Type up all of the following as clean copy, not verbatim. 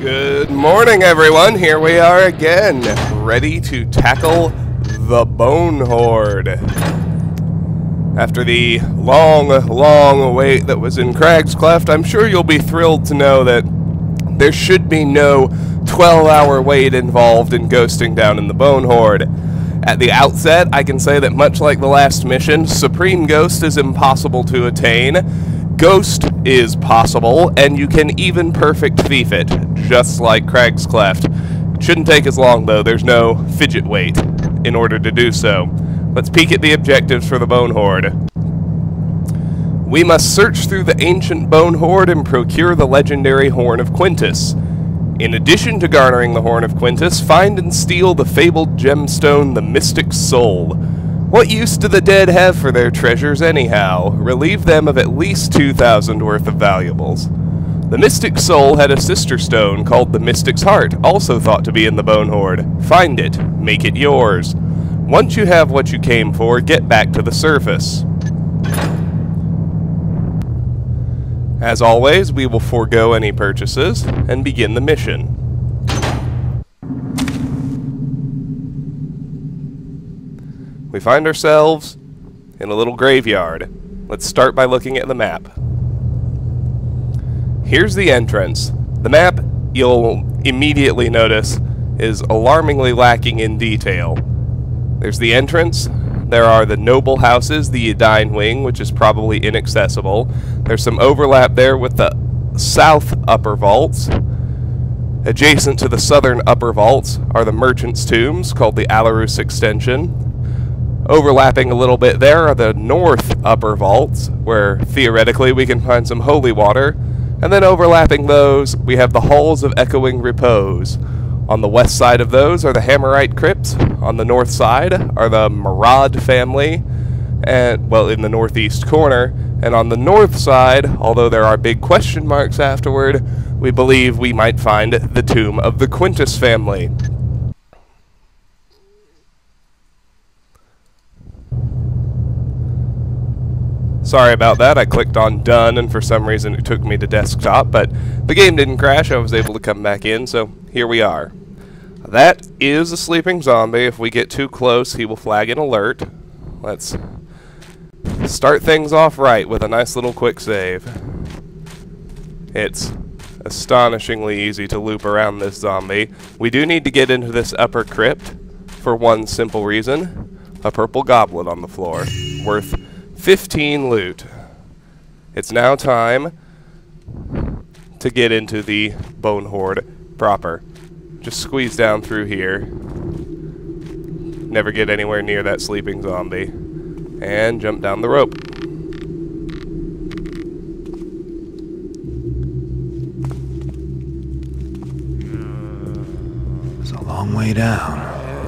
Good morning, everyone. Here we are again, ready to tackle the Bonehoard. After the long wait that was in Crag's Cleft, I'm sure you'll be thrilled to know that there should be no 12-hour wait involved in ghosting down in the Bonehoard. At the outset, I can say that much like the last mission, Supreme Ghost is impossible to attain. Ghost is possible, and you can even perfect thief it, just like Crag's Cleft. Shouldn't take as long, though. There's no fidget wait in order to do so. Let's peek at the objectives for the Bonehoard. We must search through the ancient Bonehoard and procure the legendary Horn of Quintus. In addition to garnering the Horn of Quintus, find and steal the fabled gemstone, the Mystic Soul. What use do the dead have for their treasures anyhow? Relieve them of at least 2,000 worth of valuables. The Mystic Soul had a sister stone called the Mystic's Heart, also thought to be in the Bonehoard. Find it. Make it yours. Once you have what you came for, get back to the surface. As always, we will forego any purchases and begin the mission. We find ourselves in a little graveyard. Let's start by looking at the map. Here's the entrance. The map, you'll immediately notice, is alarmingly lacking in detail. There's the entrance. There are the noble houses, the Edine Wing, which is probably inaccessible. There's some overlap there with the south upper vaults. Adjacent to the southern upper vaults are the Merchant's Tombs, called the Alarus Extension. Overlapping a little bit there are the north upper vaults, where theoretically we can find some holy water. And then overlapping those, we have the Halls of Echoing Repose. On the west side of those are the Hammerite Crypts. On the north side are the Marad family, and well, in the northeast corner. And on the north side, although there are big question marks afterward, we believe we might find the tomb of the Quintus family. Sorry about that, I clicked on done and for some reason it took me to desktop, but the game didn't crash, I was able to come back in, so here we are. That is a sleeping zombie. If we get too close, he will flag an alert. Let's start things off right with a nice little quick save. It's astonishingly easy to loop around this zombie. We do need to get into this upper crypt for one simple reason. A purple goblet on the floor, worth 15 loot. It's now time to get into the Bonehoard proper. Just squeeze down through here. Never get anywhere near that sleeping zombie. And jump down the rope. It's a long way down.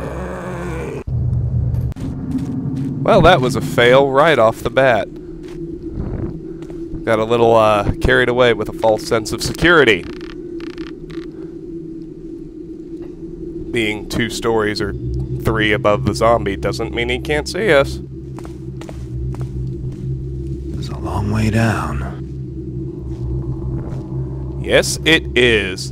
Well, that was a fail right off the bat. Got a little carried away with a false sense of security. Being 2 stories or 3 above the zombie doesn't mean he can't see us. It's a long way down. Yes, it is.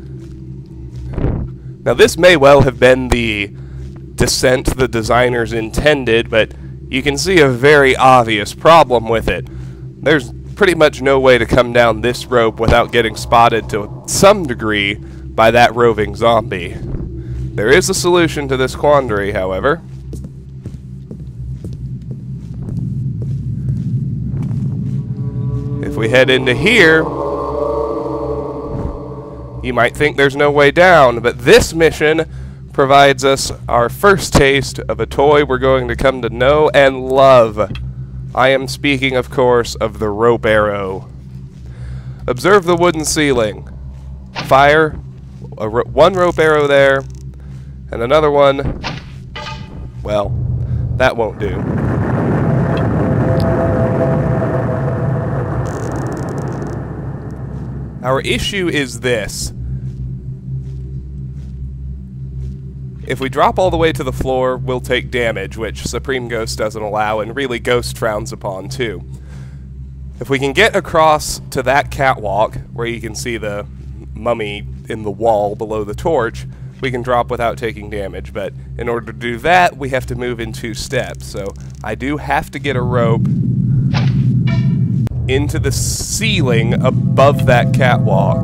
Now, this may well have been the descent the designers intended, but you can see a very obvious problem with it. There's pretty much no way to come down this rope without getting spotted to some degree by that roving zombie. There is a solution to this quandary, however. If we head into here, you might think there's no way down, but this mission provides us our first taste of a toy we're going to come to know and love. I am speaking, of course, of the rope arrow. Observe the wooden ceiling. Fire one rope arrow there, and another one, well, that won't do. Our issue is this. If we drop all the way to the floor, we'll take damage, which Supreme Ghost doesn't allow, and really Ghost frowns upon too. If we can get across to that catwalk, where you can see the mummy in the wall below the torch, we can drop without taking damage. But in order to do that, we have to move in 2 steps. So I do have to get a rope into the ceiling above that catwalk.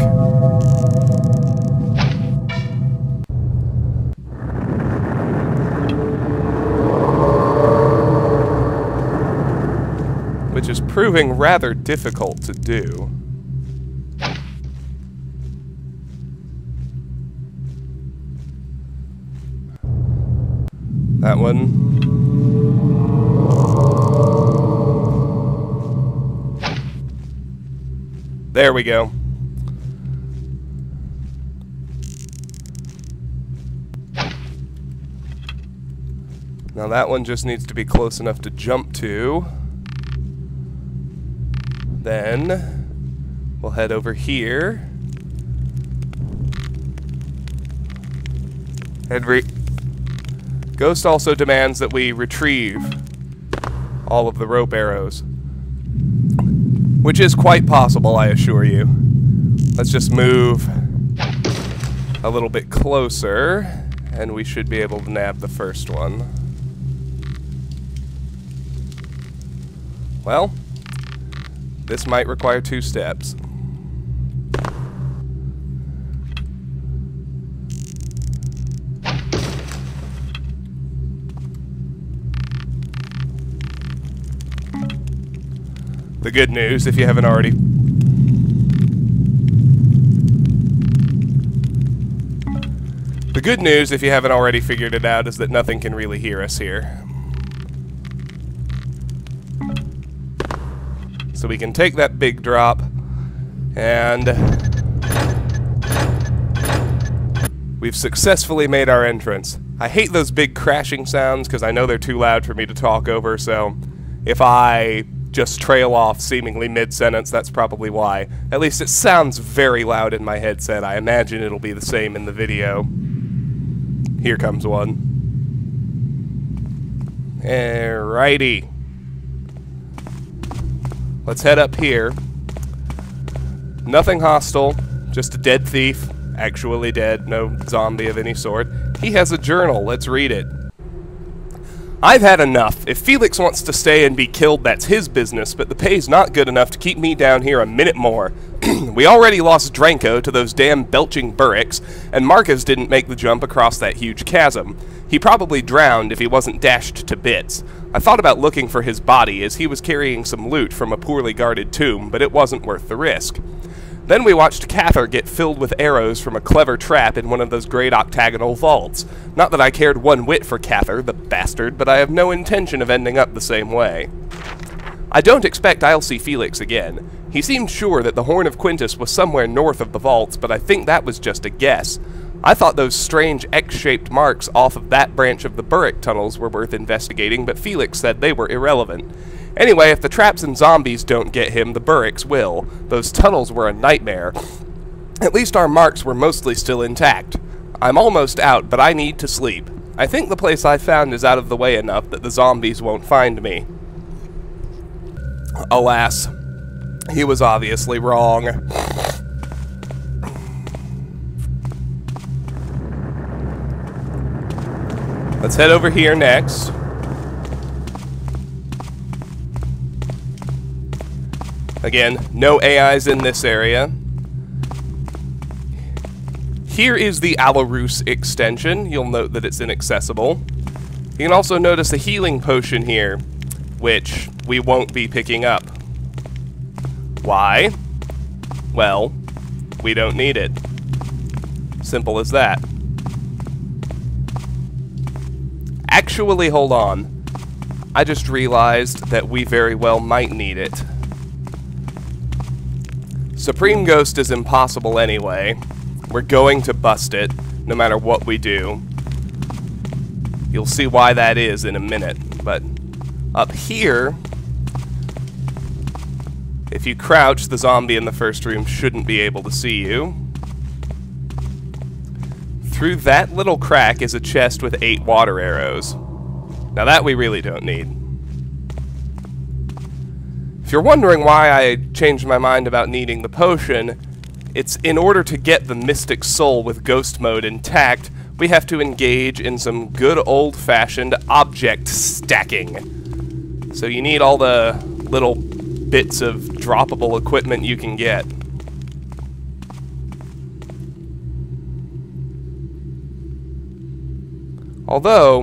Which is proving rather difficult to do. That one. There we go. Now that one just needs to be close enough to jump to. Then we'll head over here. Ghost also demands that we retrieve all of the rope arrows, which is quite possible, I assure you. Let's just move a little bit closer, and we should be able to nab the first one. Well, this might require 2 steps. The good news, if you haven't already... The good news, if you haven't already figured it out, is that nothing can really hear us here. So we can take that big drop, and we've successfully made our entrance. I hate those big crashing sounds because I know they're too loud for me to talk over, so if I just trail off seemingly mid-sentence, that's probably why. At least it sounds very loud in my headset. I imagine it'll be the same in the video. Here comes one. Alrighty. Let's head up here. Nothing hostile, just a dead thief. Actually dead, no zombie of any sort. He has a journal, let's read it. I've had enough. If Felix wants to stay and be killed, that's his business, but the pay's not good enough to keep me down here a minute more. We already lost Dranko to those damn belching burricks, and Marcus didn't make the jump across that huge chasm. He probably drowned if he wasn't dashed to bits. I thought about looking for his body, as he was carrying some loot from a poorly guarded tomb, but it wasn't worth the risk. Then we watched Cather get filled with arrows from a clever trap in one of those great octagonal vaults. Not that I cared one whit for Cather, the bastard, but I have no intention of ending up the same way. I don't expect I'll see Felix again. He seemed sure that the Horn of Quintus was somewhere north of the vaults, but I think that was just a guess. I thought those strange X-shaped marks off of that branch of the Burrick tunnels were worth investigating, but Felix said they were irrelevant. Anyway, if the traps and zombies don't get him, the Burricks will. Those tunnels were a nightmare. At least our marks were mostly still intact. I'm almost out, but I need to sleep. I think the place I found is out of the way enough that the zombies won't find me. Alas, he was obviously wrong. Let's head over here next. Again, no AIs in this area. Here is the Alarus extension. You'll note that it's inaccessible. You can also notice a healing potion here, which we won't be picking up. Why? Well, we don't need it. Simple as that. Actually, hold on. I just realized that we very well might need it. Supreme Ghost is impossible anyway. We're going to bust it, no matter what we do. You'll see why that is in a minute. But up here, if you crouch, the zombie in the first room shouldn't be able to see you. Through that little crack is a chest with 8 water arrows. Now that we really don't need. If you're wondering why I changed my mind about needing the potion, it's in order to get the Mystic Soul with Ghost Mode intact, we have to engage in some good old-fashioned object stacking. So you need all the little bits of droppable equipment you can get. Although,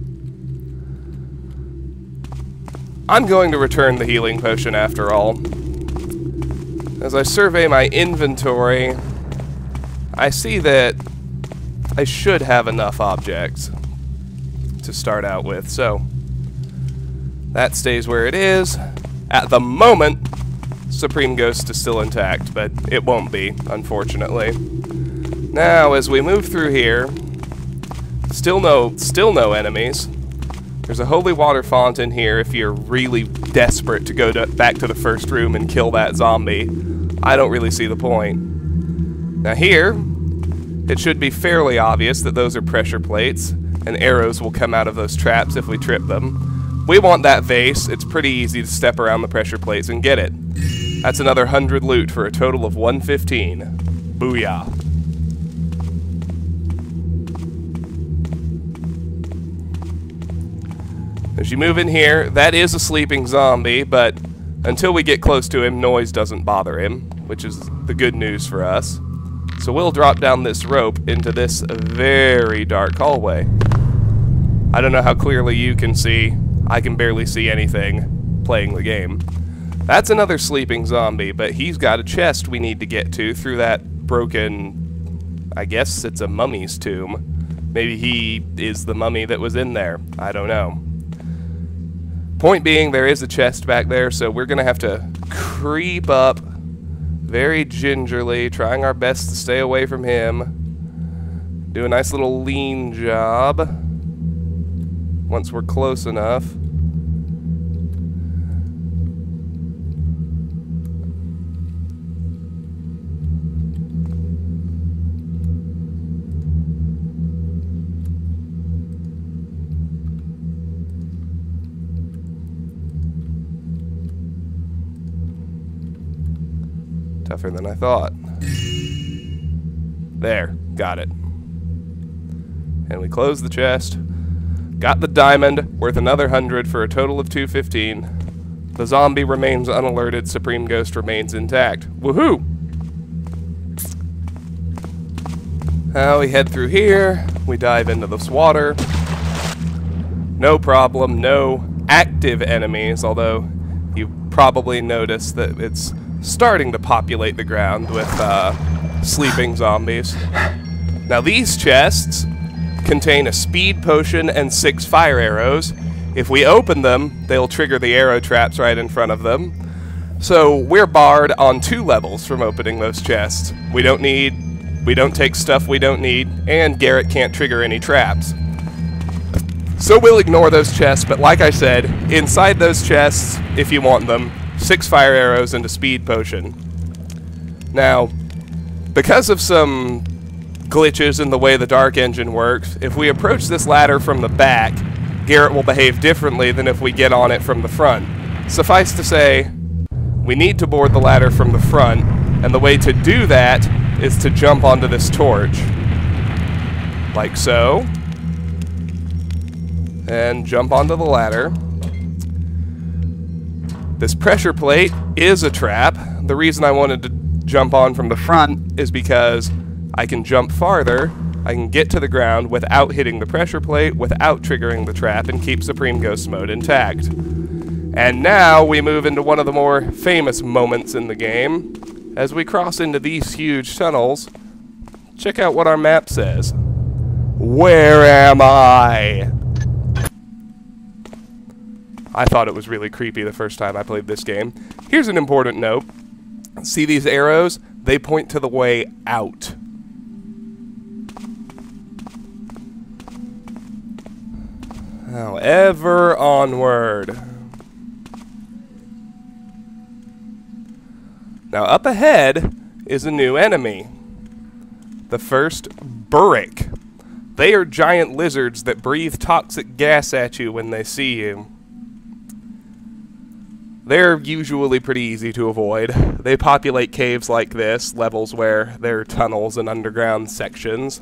I'm going to return the healing potion after all. As I survey my inventory, I see that I should have enough objects to start out with, so that stays where it is. At the moment, Supreme Ghost is still intact, but it won't be, unfortunately. Now, as we move through here, still no enemies. There's a holy water font in here if you're really desperate to go back to the first room and kill that zombie. I don't really see the point. Now here, it should be fairly obvious that those are pressure plates, and arrows will come out of those traps if we trip them. We want that vase. It's pretty easy to step around the pressure plates and get it. That's another 100 loot for a total of 115. Booyah. As you move in here, that is a sleeping zombie, but until we get close to him, noise doesn't bother him, which is the good news for us. So we'll drop down this rope into this very dark hallway. I don't know how clearly you can see. I can barely see anything playing the game. That's another sleeping zombie, but he's got a chest we need to get to through that broken... I guess it's a mummy's tomb. Maybe he is the mummy that was in there. I don't know. Point being, there is a chest back there, so we're going to have to creep up very gingerly, trying our best to stay away from him. Do a nice little lean job once we're close enough. Tougher than I thought. There, got it. And we close the chest. Got the diamond, worth another 100 for a total of 215. The zombie remains unalerted, Supreme Ghost remains intact. Woohoo! Now we head through here, we dive into this water. No problem, no active enemies, although you probably noticed that it's starting to populate the ground with sleeping zombies. Now these chests contain a speed potion and 6 fire arrows. If we open them, they'll trigger the arrow traps right in front of them. So we're barred on 2 levels from opening those chests. We don't take stuff we don't need, and Garrett can't trigger any traps. So we'll ignore those chests, but like I said, inside those chests, if you want them, 6 fire arrows and a speed potion. Now, because of some glitches in the way the Dark Engine works, if we approach this ladder from the back, Garrett will behave differently than if we get on it from the front. Suffice to say, we need to board the ladder from the front, and the way to do that is to jump onto this torch. Like so. And jump onto the ladder. This pressure plate is a trap. The reason I wanted to jump on from the front is because I can jump farther, I can get to the ground without hitting the pressure plate, without triggering the trap, and keep Supreme Ghost mode intact. And now we move into one of the more famous moments in the game. As we cross into these huge tunnels, check out what our map says. Where am I? I thought it was really creepy the first time I played this game. Here's an important note. See these arrows? They point to the way out. Now, ever onward. Now, up ahead is a new enemy. The first Burrick. They are giant lizards that breathe toxic gas at you when they see you. They're usually pretty easy to avoid. They populate caves like this, levels where there are tunnels and underground sections.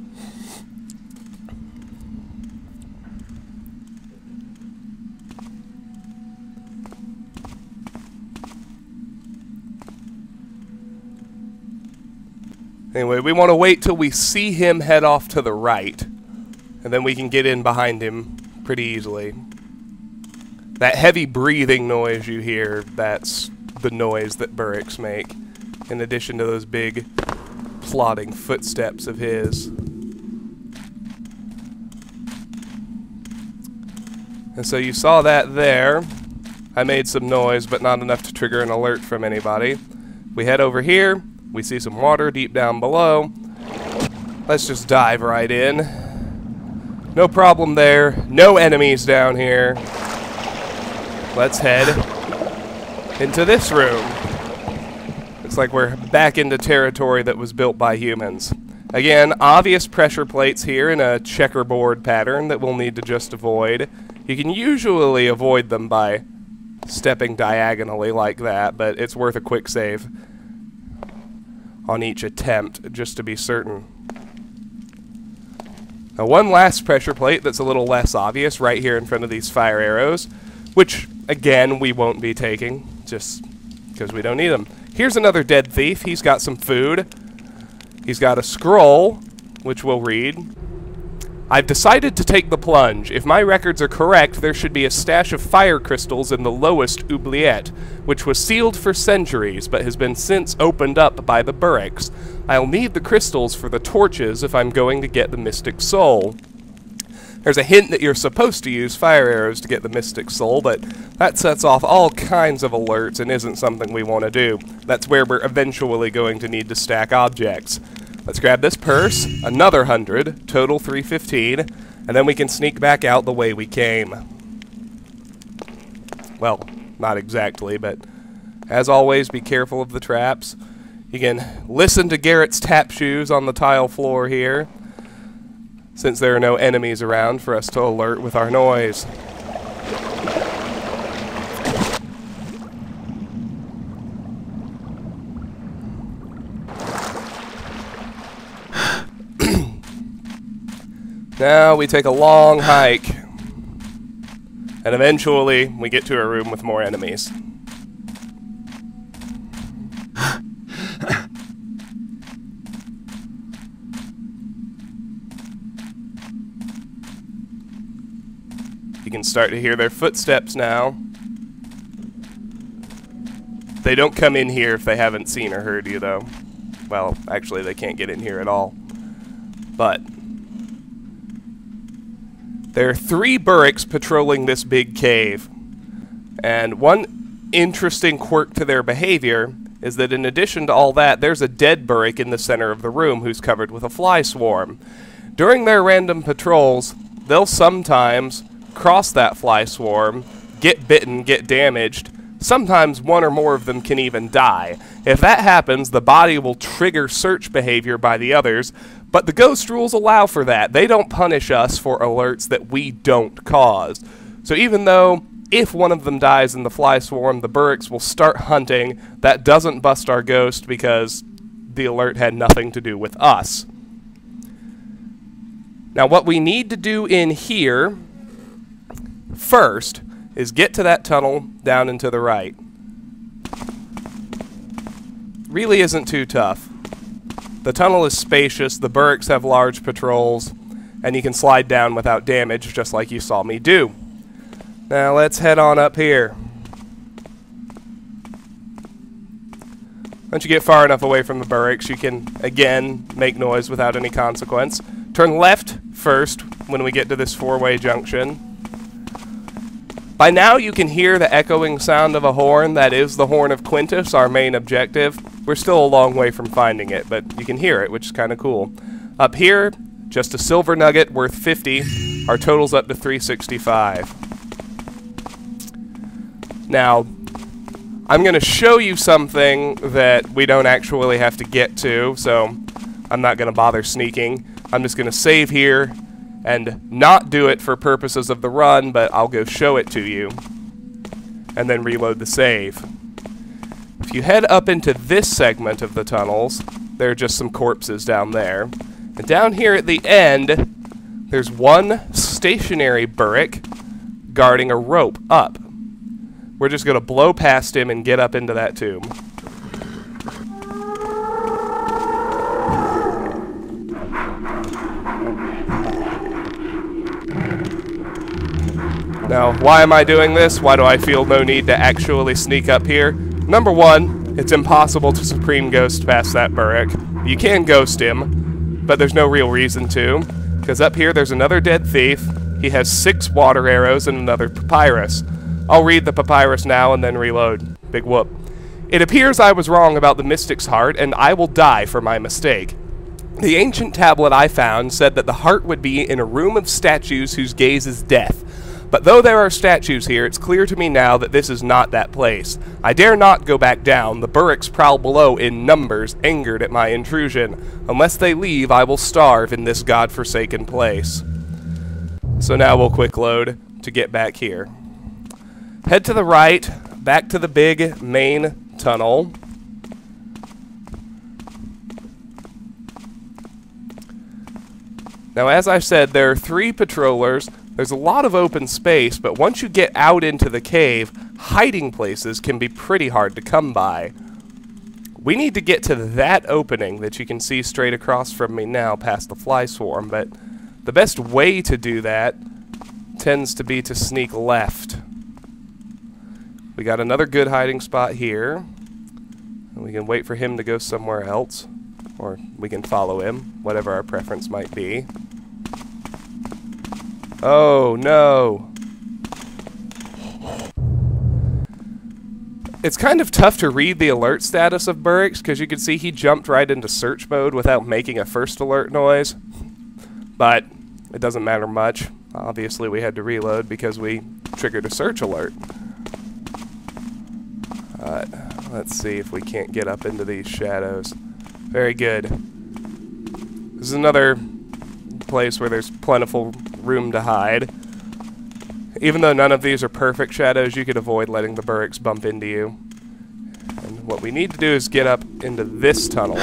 Anyway, we want to wait till we see him head off to the right, and then we can get in behind him pretty easily. That heavy breathing noise you hear, that's the noise that Burricks make, in addition to those big plodding footsteps of his. And so you saw that there. I made some noise, but not enough to trigger an alert from anybody. We head over here. We see some water deep down below. Let's just dive right in. No problem there. No enemies down here. Let's head into this room. Looks like we're back into territory that was built by humans. Again, obvious pressure plates here in a checkerboard pattern that we'll need to just avoid. You can usually avoid them by stepping diagonally like that, but it's worth a quick save on each attempt, just to be certain. Now, one last pressure plate that's a little less obvious right here in front of these fire arrows, which, again, we won't be taking, just because we don't need them. Here's another dead thief. He's got some food. He's got a scroll, which we'll read. I've decided to take the plunge. If my records are correct, there should be a stash of fire crystals in the lowest oubliette, which was sealed for centuries, but has been since opened up by the Burricks. I'll need the crystals for the torches if I'm going to get the Mystic Soul. There's a hint that you're supposed to use fire arrows to get the Mystic Soul, but that sets off all kinds of alerts and isn't something we want to do. That's where we're eventually going to need to stack objects. Let's grab this purse, another 100, total 315, and then we can sneak back out the way we came. Well, not exactly, but as always, be careful of the traps. You can listen to Garrett's tap shoes on the tile floor here, since there are no enemies around for us to alert with our noise. Now we take a long hike, and eventually we get to a room with more enemies. You can start to hear their footsteps now. They don't come in here if they haven't seen or heard you, though. Well, actually, they can't get in here at all. But there are 3 Burricks patrolling this big cave. And one interesting quirk to their behavior is that in addition to all that, there's a dead Burrick in the center of the room who's covered with a fly swarm. During their random patrols, they'll sometimes cross that fly swarm, get bitten, get damaged. Sometimes one or more of them can even die. If that happens, the body will trigger search behavior by the others, but the ghost rules allow for that. They don't punish us for alerts that we don't cause. So even though if one of them dies in the fly swarm, the Burricks will start hunting, that doesn't bust our ghost because the alert had nothing to do with us. Now what we need to do in here first is get to that tunnel down and to the right. Really isn't too tough. The tunnel is spacious, the Burricks have large patrols, and you can slide down without damage, just like you saw me do. Now let's head on up here. Once you get far enough away from the Burricks, you can, again, make noise without any consequence. Turn left first when we get to this 4-way junction. By now you can hear the echoing sound of a horn. That is the Horn of Quintus, our main objective. We're still a long way from finding it, but you can hear it, which is kind of cool. Up here, just a silver nugget worth 50. Our total's up to 365. Now, I'm going to show you something that we don't actually have to get to, so I'm not going to bother sneaking. I'm just going to save here and not do it for purposes of the run, but I'll go show it to you. and then reload the save. If you head up into this segment of the tunnels, there are just some corpses down there. And down here at the end, there's one stationary Burrick guarding a rope up. We're just going to blow past him and get up into that tomb. Now, why am I doing this? Why do I feel no need to actually sneak up here? Number one, it's impossible to Supreme Ghost past that Burrick. You can ghost him, but there's no real reason to, because up here there's another dead thief. He has 6 water arrows and another papyrus. I'll read the papyrus now and then reload. Big whoop. It appears I was wrong about the Mystic's heart, and I will die for my mistake. The ancient tablet I found said that the heart would be in a room of statues whose gaze is death. But though there are statues here, it's clear to me now that this is not that place. I dare not go back down. The Burricks prowl below in numbers, angered at my intrusion. Unless they leave, I will starve in this god-forsaken place. So now we'll quick load to get back here. Head to the right, back to the big main tunnel. Now, as I said, there are 3 patrollers. There's a lot of open space, but once you get out into the cave, hiding places can be pretty hard to come by. We need to get to that opening that you can see straight across from me now past the fly swarm, but the best way to do that tends to be to sneak left. We got another good hiding spot here. And we can wait for him to go somewhere else, or we can follow him, whatever our preference might be. Oh, no. It's kind of tough to read the alert status of Burricks, because you can see he jumped right into search mode without making a first alert noise. But it doesn't matter much. Obviously, we had to reload because we triggered a search alert. Let's see if we can't get up into these shadows. Very good. This is another place where there's plentiful room to hide. Even though none of these are perfect shadows, you could avoid letting the Burricks bump into you. And what we need to do is get up into this tunnel.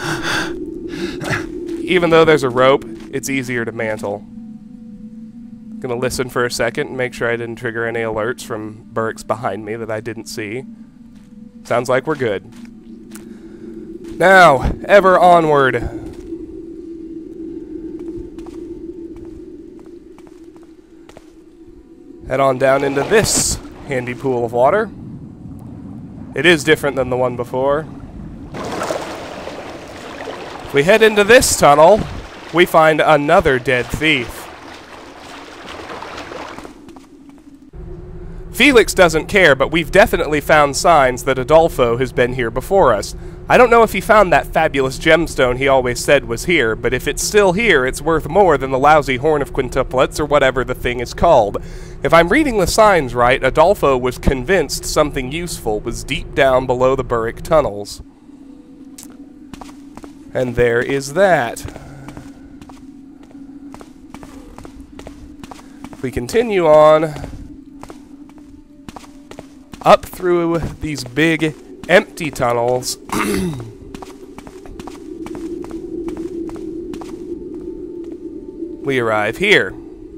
Even though there's a rope, it's easier to mantle. I'm gonna listen for a second and make sure I didn't trigger any alerts from Burricks behind me that I didn't see. Sounds like we're good. Now, ever onward. Head on down into this handy pool of water. It is different than the one before. If we head into this tunnel, we find another dead thief. Felix doesn't care, but we've definitely found signs that Adolfo has been here before us. I don't know if he found that fabulous gemstone he always said was here, but if it's still here, it's worth more than the lousy Horn of Quintuplets or whatever the thing is called. If I'm reading the signs right, Adolfo was convinced something useful was deep down below the Burrick tunnels. And there is that. If we continue on up through these big empty tunnels, we arrive here.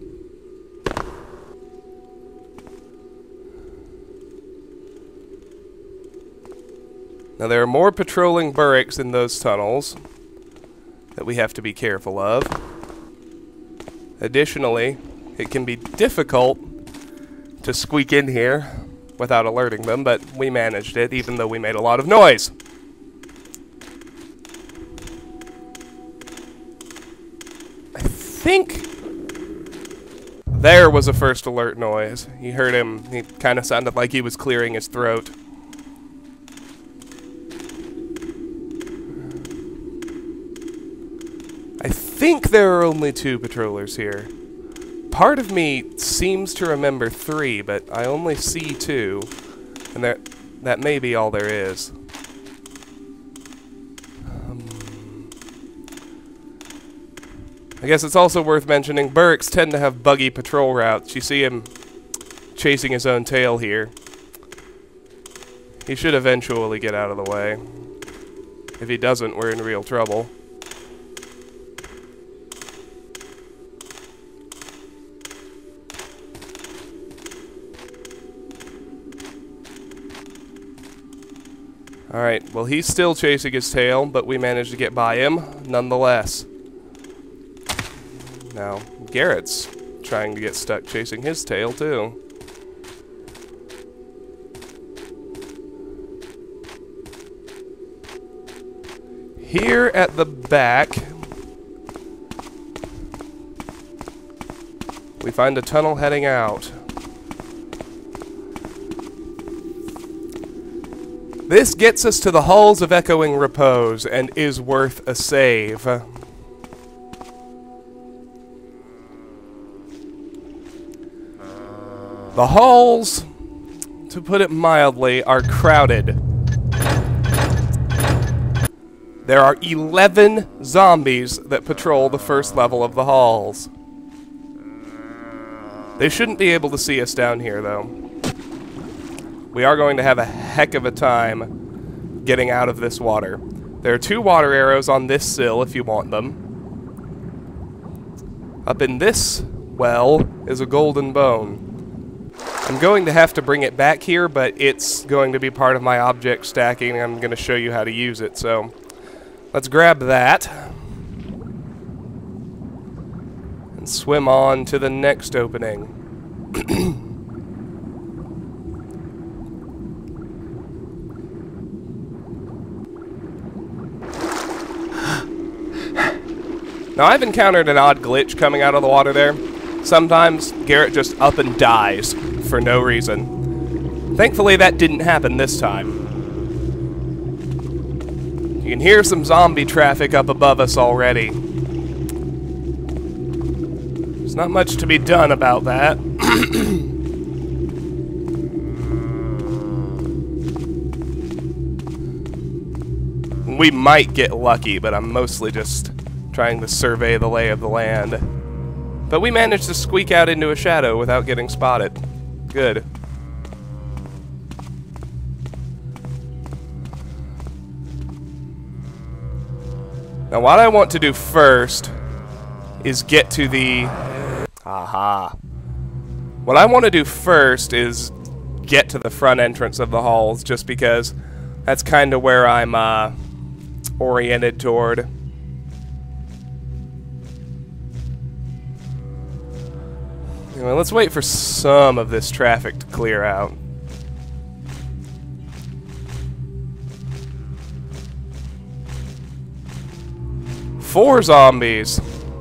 Now there are more patrolling Burricks in those tunnels that we have to be careful of. Additionally, it can be difficult to squeak in here without alerting them, but we managed it, even though we made a lot of noise. I think there was a first alert noise. You heard him. He kind of sounded like he was clearing his throat. I think there are only 2 patrollers here. Part of me seems to remember 3, but I only see 2, and that may be all there is. I guess it's also worth mentioning Burricks tend to have buggy patrol routes. You see him chasing his own tail here. He should eventually get out of the way. If he doesn't, we're in real trouble. Alright, well he's still chasing his tail, but we managed to get by him, nonetheless. Now, Garrett's trying to get stuck chasing his tail, too. Here at the back, we find a tunnel heading out. This gets us to the Halls of Echoing Repose and is worth a save. The halls, to put it mildly, are crowded. There are 11 zombies that patrol the first level of the halls. They shouldn't be able to see us down here, though. We are going to have a heck of a time getting out of this water. There are 2 water arrows on this sill if you want them. Up in this well is a golden bone. I'm going to have to bring it back here, but it's going to be part of my object stacking, and I'm going to show you how to use it. So let's grab that and swim on to the next opening. Now, I've encountered an odd glitch coming out of the water there. Sometimes Garrett just up and dies for no reason. Thankfully, that didn't happen this time. You can hear some zombie traffic up above us already. There's not much to be done about that. We might get lucky, but I'm mostly just trying to survey the lay of the land. But we managed to squeak out into a shadow without getting spotted. Good. Now what I want to do first is get to the... Aha. What I want to do first is get to the front entrance of the halls, just because that's kind of where I'm oriented toward. Anyway, let's wait for some of this traffic to clear out. Four zombies.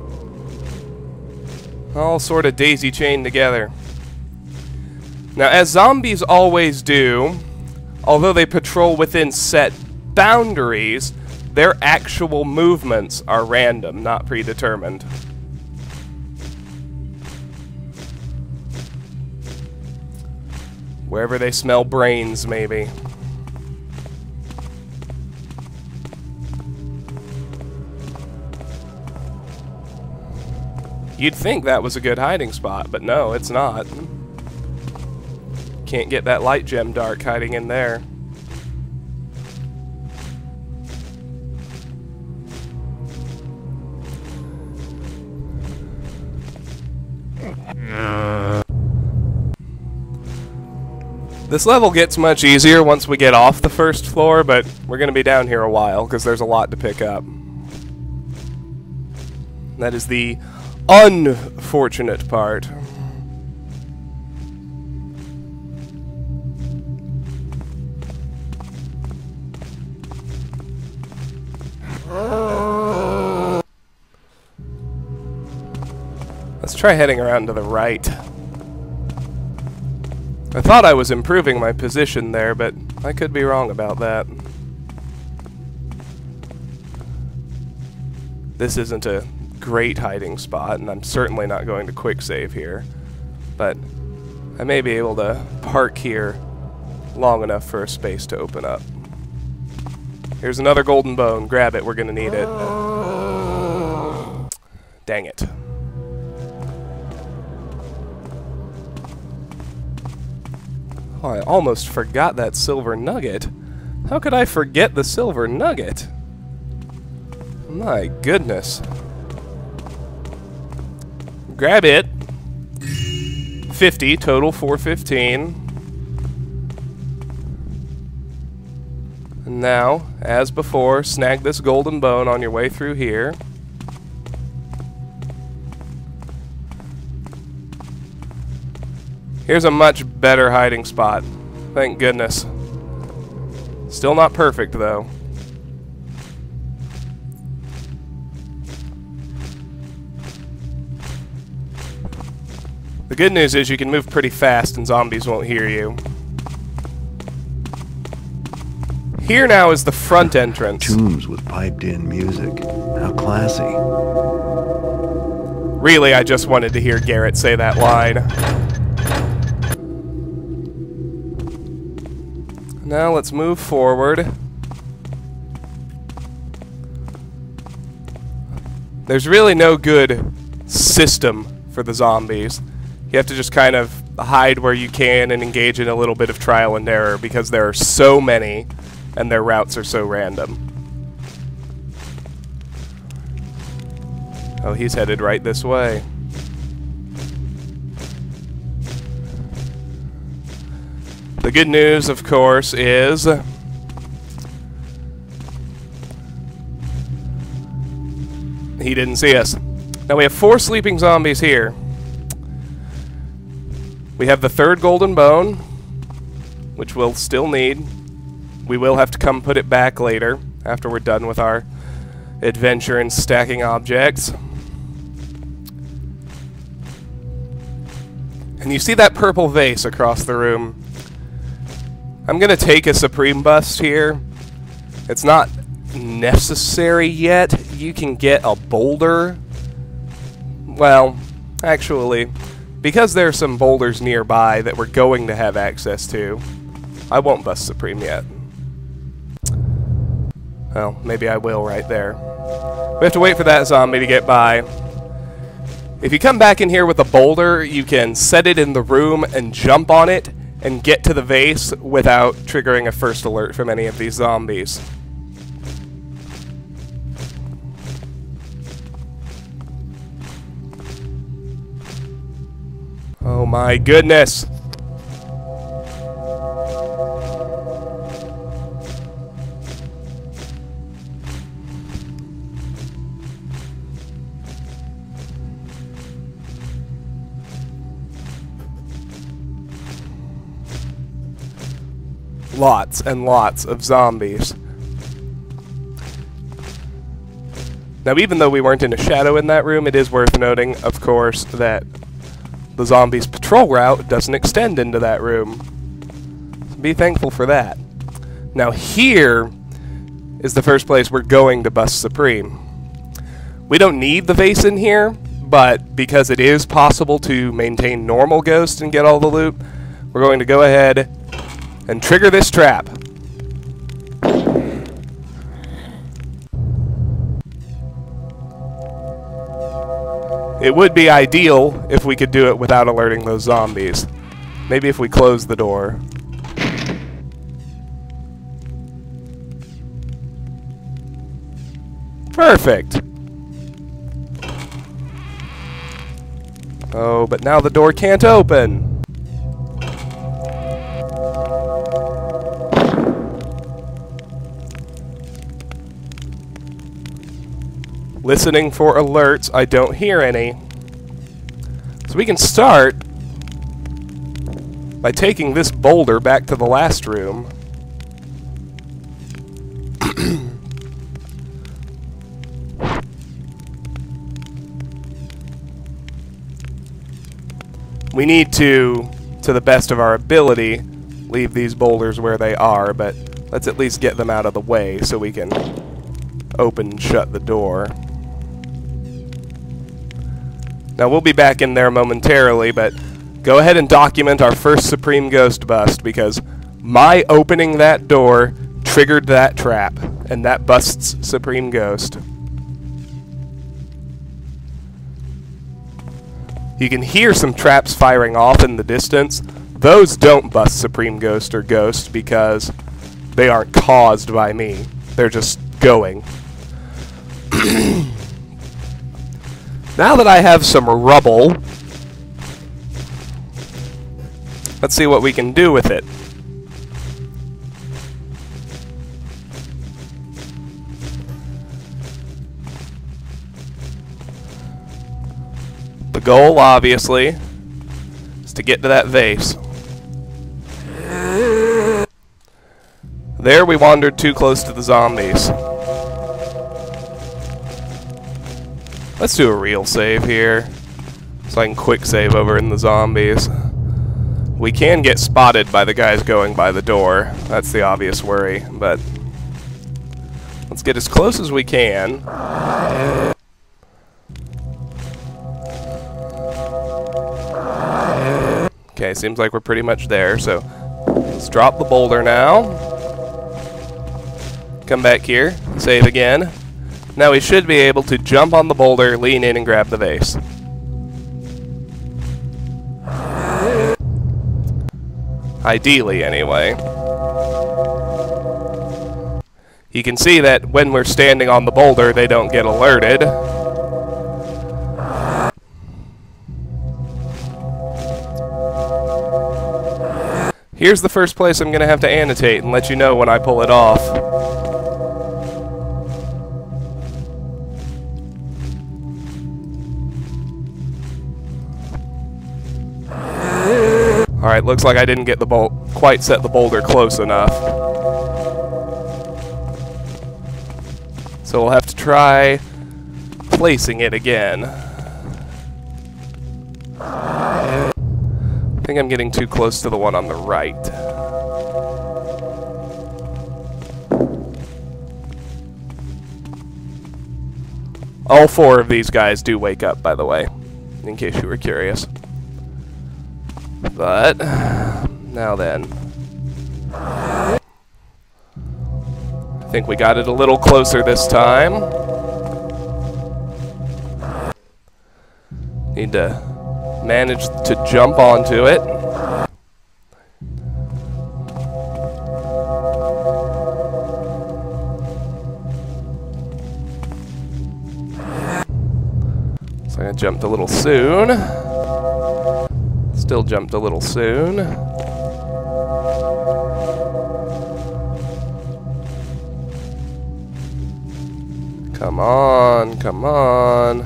All sort of daisy-chained together. Now, as zombies always do, although they patrol within set boundaries, their actual movements are random, not predetermined. Wherever they smell brains, maybe. You'd think that was a good hiding spot, but no, it's not. Can't get that light gem dark hiding in there. This level gets much easier once we get off the first floor, but we're going to be down here a while because there's a lot to pick up. That is the unfortunate part. Let's try heading around to the right. I thought I was improving my position there, but I could be wrong about that. This isn't a great hiding spot, and I'm certainly not going to quick save here, but I may be able to park here long enough for a space to open up. Here's another golden bone. Grab it, we're gonna need it. Dang it. Oh, I almost forgot that silver nugget. How could I forget the silver nugget? My goodness. Grab it. 50, total 415. And now, as before, snag this golden bone on your way through here. Here's a much better hiding spot. Thank goodness. Still not perfect, though. The good news is you can move pretty fast and zombies won't hear you. Here now is the front entrance. Tombs with piped-in music. How classy. Really, I just wanted to hear Garrett say that line. Now let's move forward. There's really no good system for the zombies. You have to just kind of hide where you can and engage in a little bit of trial and error because there are so many and their routes are so random. Oh, he's headed right this way. The good news, of course, is he didn't see us. Now we have 4 sleeping zombies here. We have the 3rd golden bone, which we'll still need. We will have to come put it back later, after we're done with our adventure in stacking objects. And you see that purple vase across the room. I'm going to take a Supreme Bust here. It's not necessary yet. You can get a boulder. Well, actually, because there are some boulders nearby that we're going to have access to, I won't bust Supreme yet. Well, maybe I will right there. We have to wait for that zombie to get by. If you come back in here with a boulder, you can set it in the room and jump on it and get to the vase without triggering a first alert from any of these zombies. Oh my goodness! Lots and lots of zombies. Now, even though we weren't in a shadow in that room, it is worth noting, of course, that the zombies' patrol route doesn't extend into that room. So be thankful for that. Now, here is the first place we're going to bust Supreme. We don't need the vase in here, but because it is possible to maintain normal ghost and get all the loot, we're going to go ahead and trigger this trap. It would be ideal if we could do it without alerting those zombies. Maybe if we close the door. Perfect. Oh, but now the door can't open. Listening for alerts, I don't hear any. So we can start by taking this boulder back to the last room. We need to the best of our ability, leave these boulders where they are, but let's at least get them out of the way so we can open and shut the door. Now, we'll be back in there momentarily, but go ahead and document our first Supreme Ghost bust, because my opening that door triggered that trap, and that busts Supreme Ghost. You can hear some traps firing off in the distance, Those don't bust Supreme Ghost or Ghost because they aren't caused by me. They're just going. Now that I have some rubble, let's see what we can do with it. The goal, obviously, is to get to that vase. There we wandered too close to the zombies. Let's do a real save here, so I can quick save over in the zombies. We can get spotted by the guys going by the door. That's the obvious worry, but let's get as close as we can. Okay, seems like we're pretty much there, so let's drop the boulder now. Come back here, save again. Now we should be able to jump on the boulder, lean in, and grab the vase. Ideally, anyway. You can see that when we're standing on the boulder, they don't get alerted. Here's the first place I'm going to have to annotate and let you know when I pull it off. Alright, looks like I didn't get the quite set the boulder close enough. So we'll have to try placing it again. I think I'm getting too close to the one on the right. All four of these guys do wake up, by the way, in case you were curious. But, now then. I think we got it a little closer this time. Need to manage to jump onto it. So I jumped a little soon. Still jumped a little soon. Come on, come on.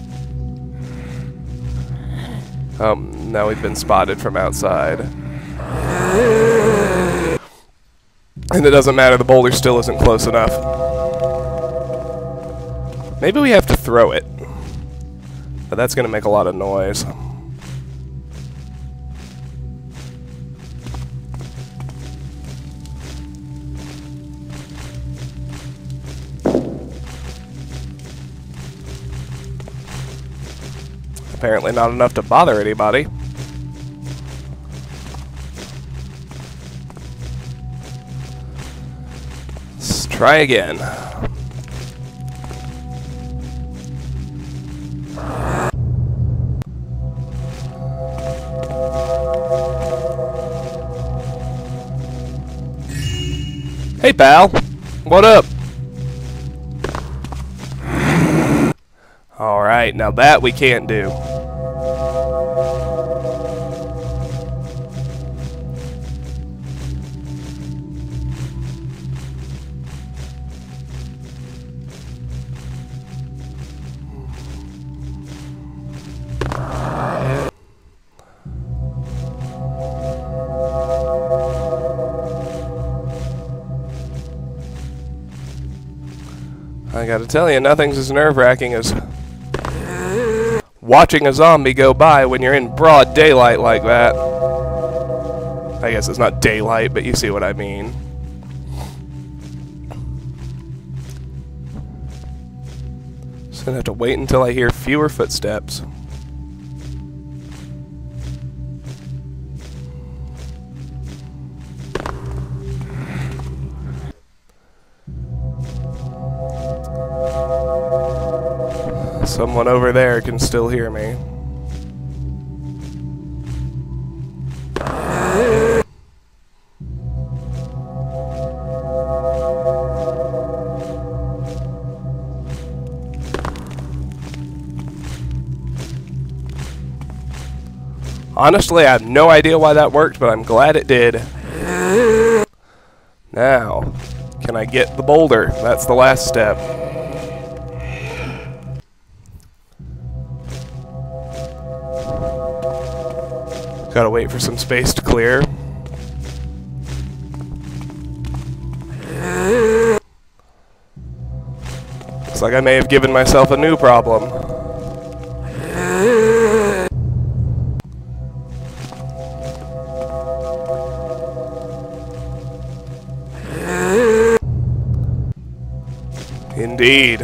Oh, now we've been spotted from outside. And it doesn't matter, the boulder still isn't close enough. Maybe we have to throw it. But that's gonna make a lot of noise. Apparently not enough to bother anybody. Let's try again. Hey pal, what up? Alright, now that we can't do. I gotta tell you, nothing's as nerve-wracking as watching a zombie go by when you're in broad daylight like that. I guess it's not daylight, but you see what I mean. Just gonna have to wait until I hear fewer footsteps. Someone over there can still hear me. Honestly, I have no idea why that worked, but I'm glad it did. Now, can I get the boulder? That's the last step. Gotta wait for some space to clear. Looks like I may have given myself a new problem. Indeed.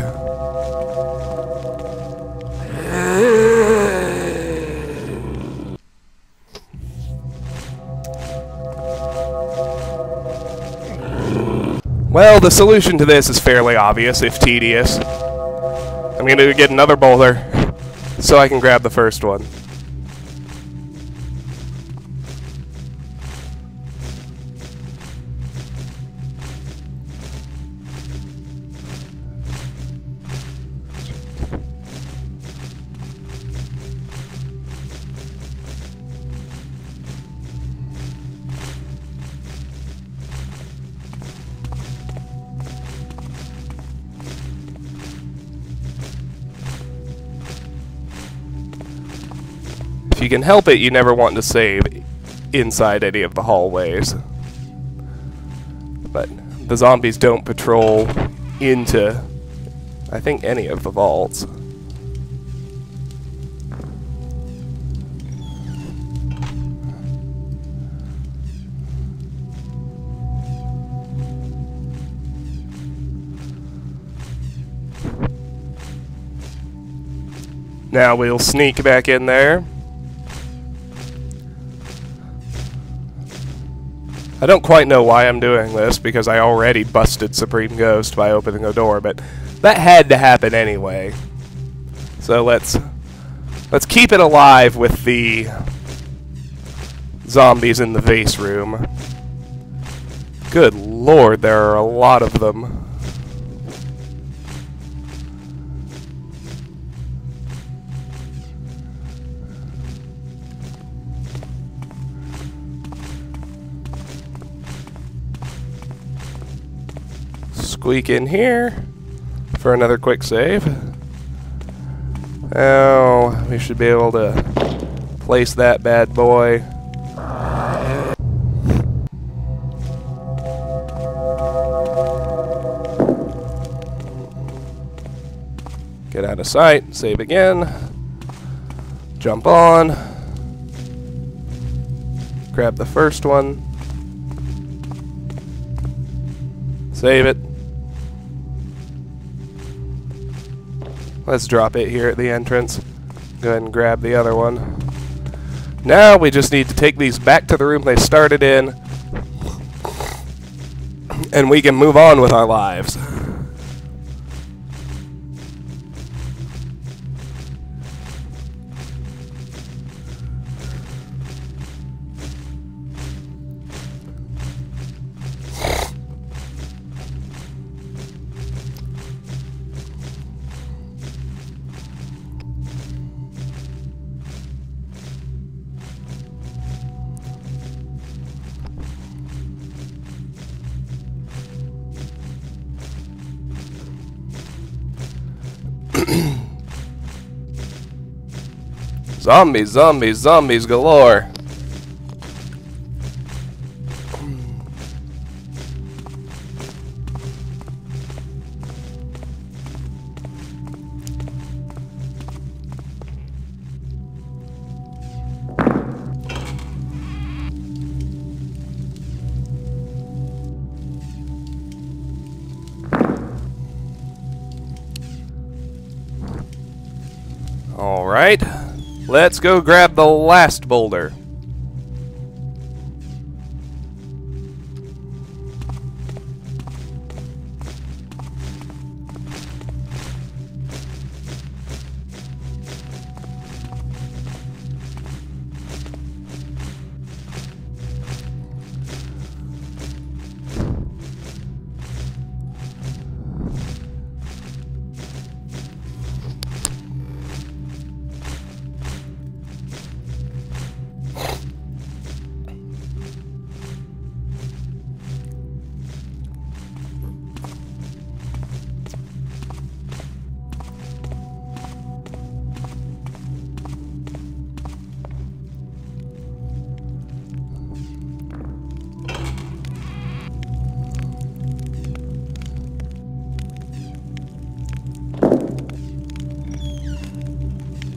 Well, the solution to this is fairly obvious, if tedious. I'm going to get another boulder so I can grab the first one. If you can help it, you never want to save inside any of the hallways. But the zombies don't patrol into, I think, any of the vaults. Now we'll sneak back in there. I don't quite know why I'm doing this, because I already busted Supreme Ghost by opening a door, but that had to happen anyway. So let's keep it alive with the zombies in the vase room. Good lord, there are a lot of them. Squeak in here for another quick save. Oh, we should be able to place that bad boy. Get out of sight, save again. Jump on. Grab the first one. Save it. Let's drop it here at the entrance. Go ahead and grab the other one. Now we just need to take these back to the room they started in, and we can move on with our lives. Zombies, zombies, zombies galore. All right. Let's go grab the last boulder.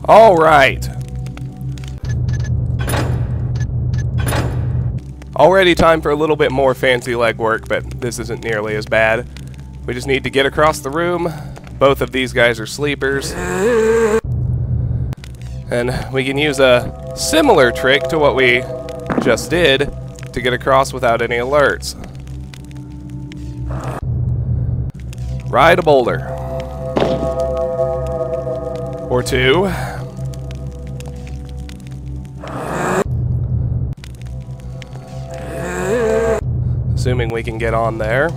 Alright. Already time for a little bit more fancy legwork, but this isn't nearly as bad. We just need to get across the room. Both of these guys are sleepers. And we can use a similar trick to what we just did to get across without any alerts. Ride a boulder. Or two. Assuming we can get on there.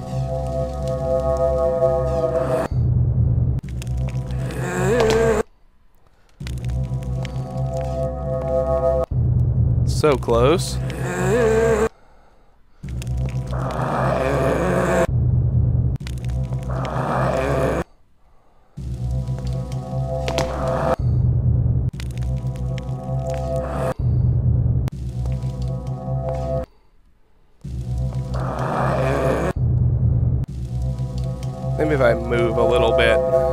So close. Maybe if I move a little bit.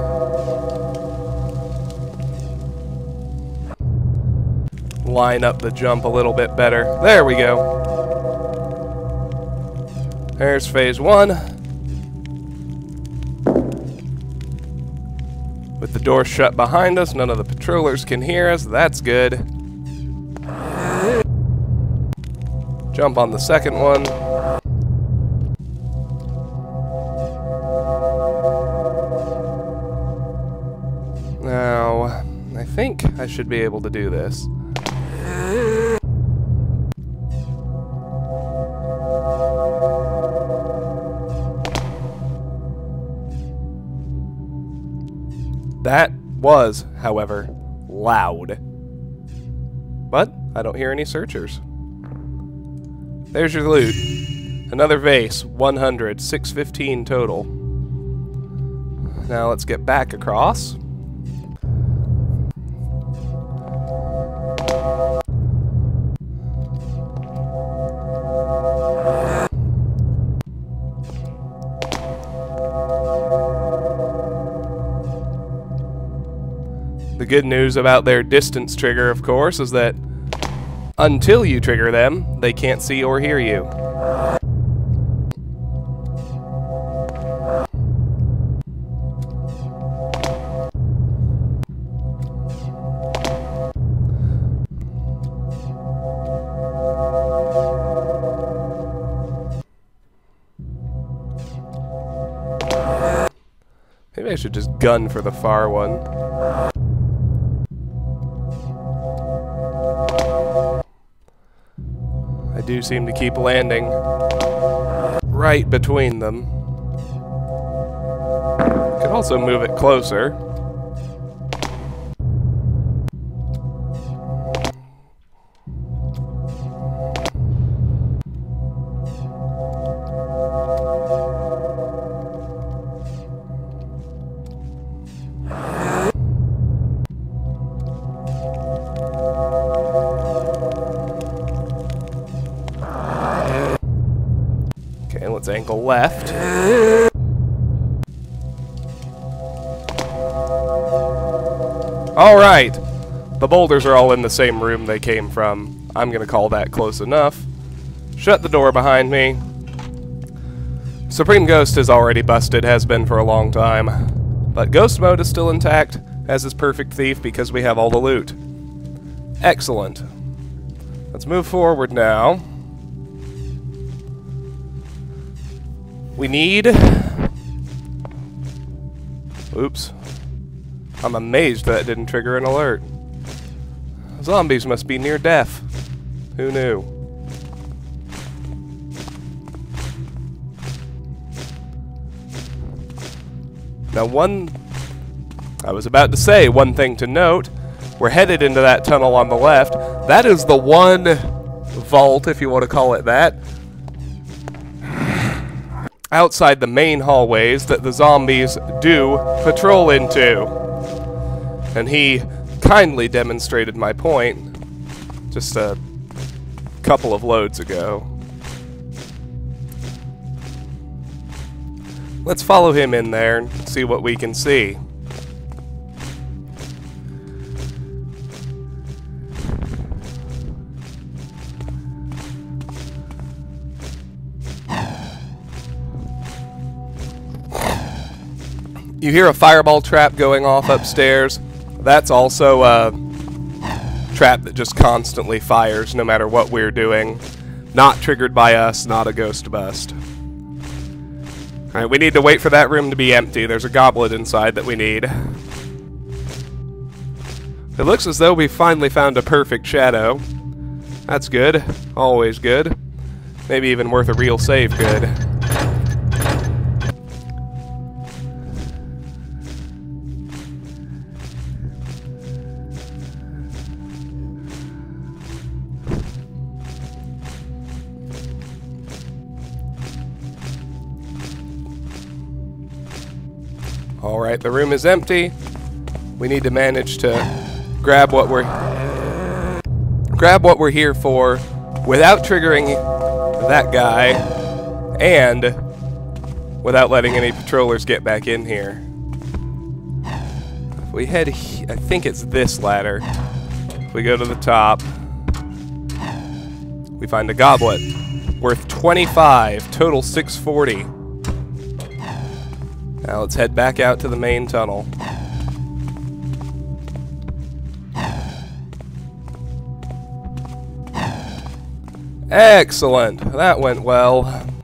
Line up the jump a little bit better. There we go. There's phase one. With the door shut behind us, none of the patrollers can hear us. That's good. Jump on the second one. Now, I think I should be able to do this. That was, however, loud. But I don't hear any searchers. There's your loot. Another vase, 100, 615 total. Now let's get back across. The good news about their distance trigger, of course, is that until you trigger them, they can't see or hear you. Maybe I should just gun for the far one. I do seem to keep landing right between them. Could also move it closer. Okay, let's angle left. Alright! The boulders are all in the same room they came from. I'm gonna call that close enough. Shut the door behind me. Supreme Ghost is already busted, has been for a long time. But Ghost Mode is still intact, as is Perfect Thief, because we have all the loot. Excellent. Let's move forward now. We need... Oops. I'm amazed that didn't trigger an alert. Zombies must be near death. Who knew? Now I was about to say, one thing to note, we're headed into that tunnel on the left. That is the one vault, if you want to call it that, outside the main hallways that the zombies do patrol into. And he kindly demonstrated my point just a couple of loads ago. Let's follow him in there and see what we can see. You hear a fireball trap going off upstairs. That's also a trap that just constantly fires no matter what we're doing. Not triggered by us, not a ghost bust. Alright, we need to wait for that room to be empty. There's a goblet inside that we need. It looks as though we finally found a perfect shadow. That's good. Always good. Maybe even worth a real save good. Alright, the room is empty. We need to manage to grab what we're here for without triggering that guy and without letting any patrollers get back in here. If we head, I think it's this ladder. If we go to the top, we find a goblet worth 25, total 640. Now let's head back out to the main tunnel. Excellent! That went well.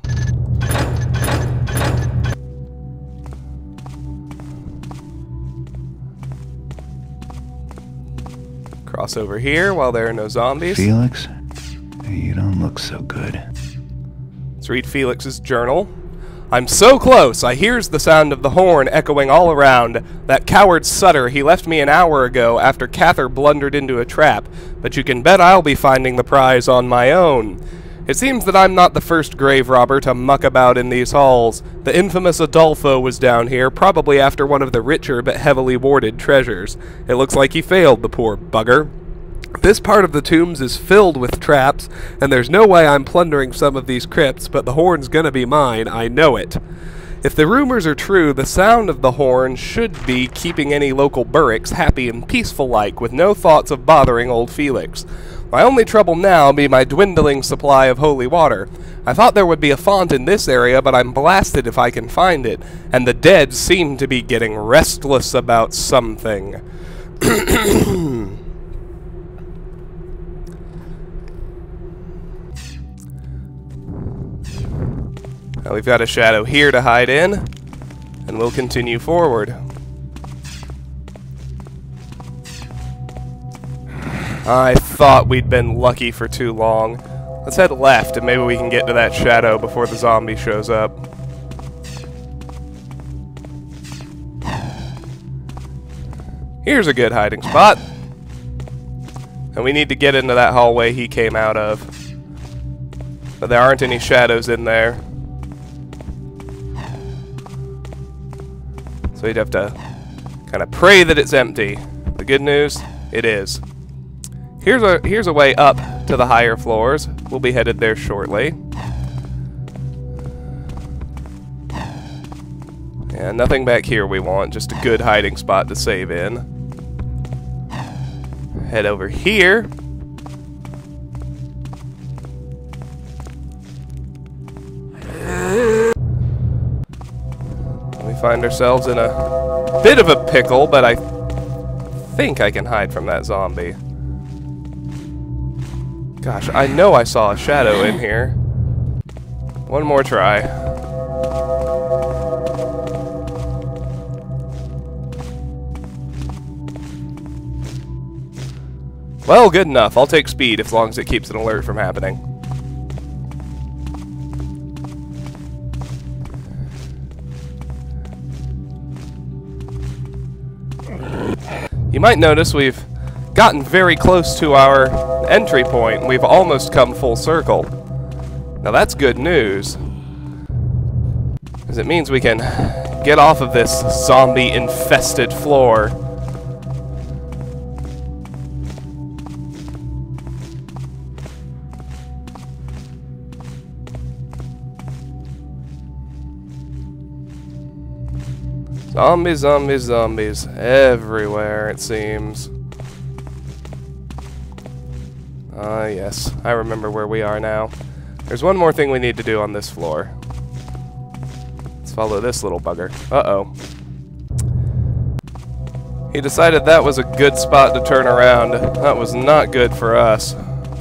Cross over here while there are no zombies. Felix, you don't look so good. Let's read Felix's journal. I'm so close, I hears the sound of the horn echoing all around. That coward Sutter, he left me an hour ago after Cather blundered into a trap, but you can bet I'll be finding the prize on my own. It seems that I'm not the first grave robber to muck about in these halls. The infamous Adolfo was down here, probably after one of the richer but heavily warded treasures. It looks like he failed, the poor bugger. This part of the tombs is filled with traps, and there's no way I'm plundering some of these crypts, but the horn's gonna be mine, I know it. If the rumors are true, the sound of the horn should be keeping any local burricks happy and peaceful-like, with no thoughts of bothering old Felix. My only trouble now be my dwindling supply of holy water. I thought there would be a font in this area, but I'm blasted if I can find it, and the dead seem to be getting restless about something. Now we've got a shadow here to hide in, and we'll continue forward. I thought we'd been lucky for too long. Let's head left, and maybe we can get to that shadow before the zombie shows up. Here's a good hiding spot. And we need to get into that hallway he came out of. But there aren't any shadows in there. So you'd have to kind of pray that it's empty. The good news, it is. Here's a way up to the higher floors. We'll be headed there shortly. And nothing back here we want, just a good hiding spot to save in. Head over here. We find ourselves in a bit of a pickle, but I think I can hide from that zombie. Gosh, I know I saw a shadow in here. One more try. Well, good enough. I'll take speed as long as it keeps an alert from happening. You might notice we've gotten very close to our entry point. We've almost come full circle. Now that's good news, because it means we can get off of this zombie-infested floor. Zombies, zombies, zombies. Everywhere, it seems. Ah, yes. I remember where we are now. There's one more thing we need to do on this floor. Let's follow this little bugger. Uh-oh. He decided that was a good spot to turn around. That was not good for us.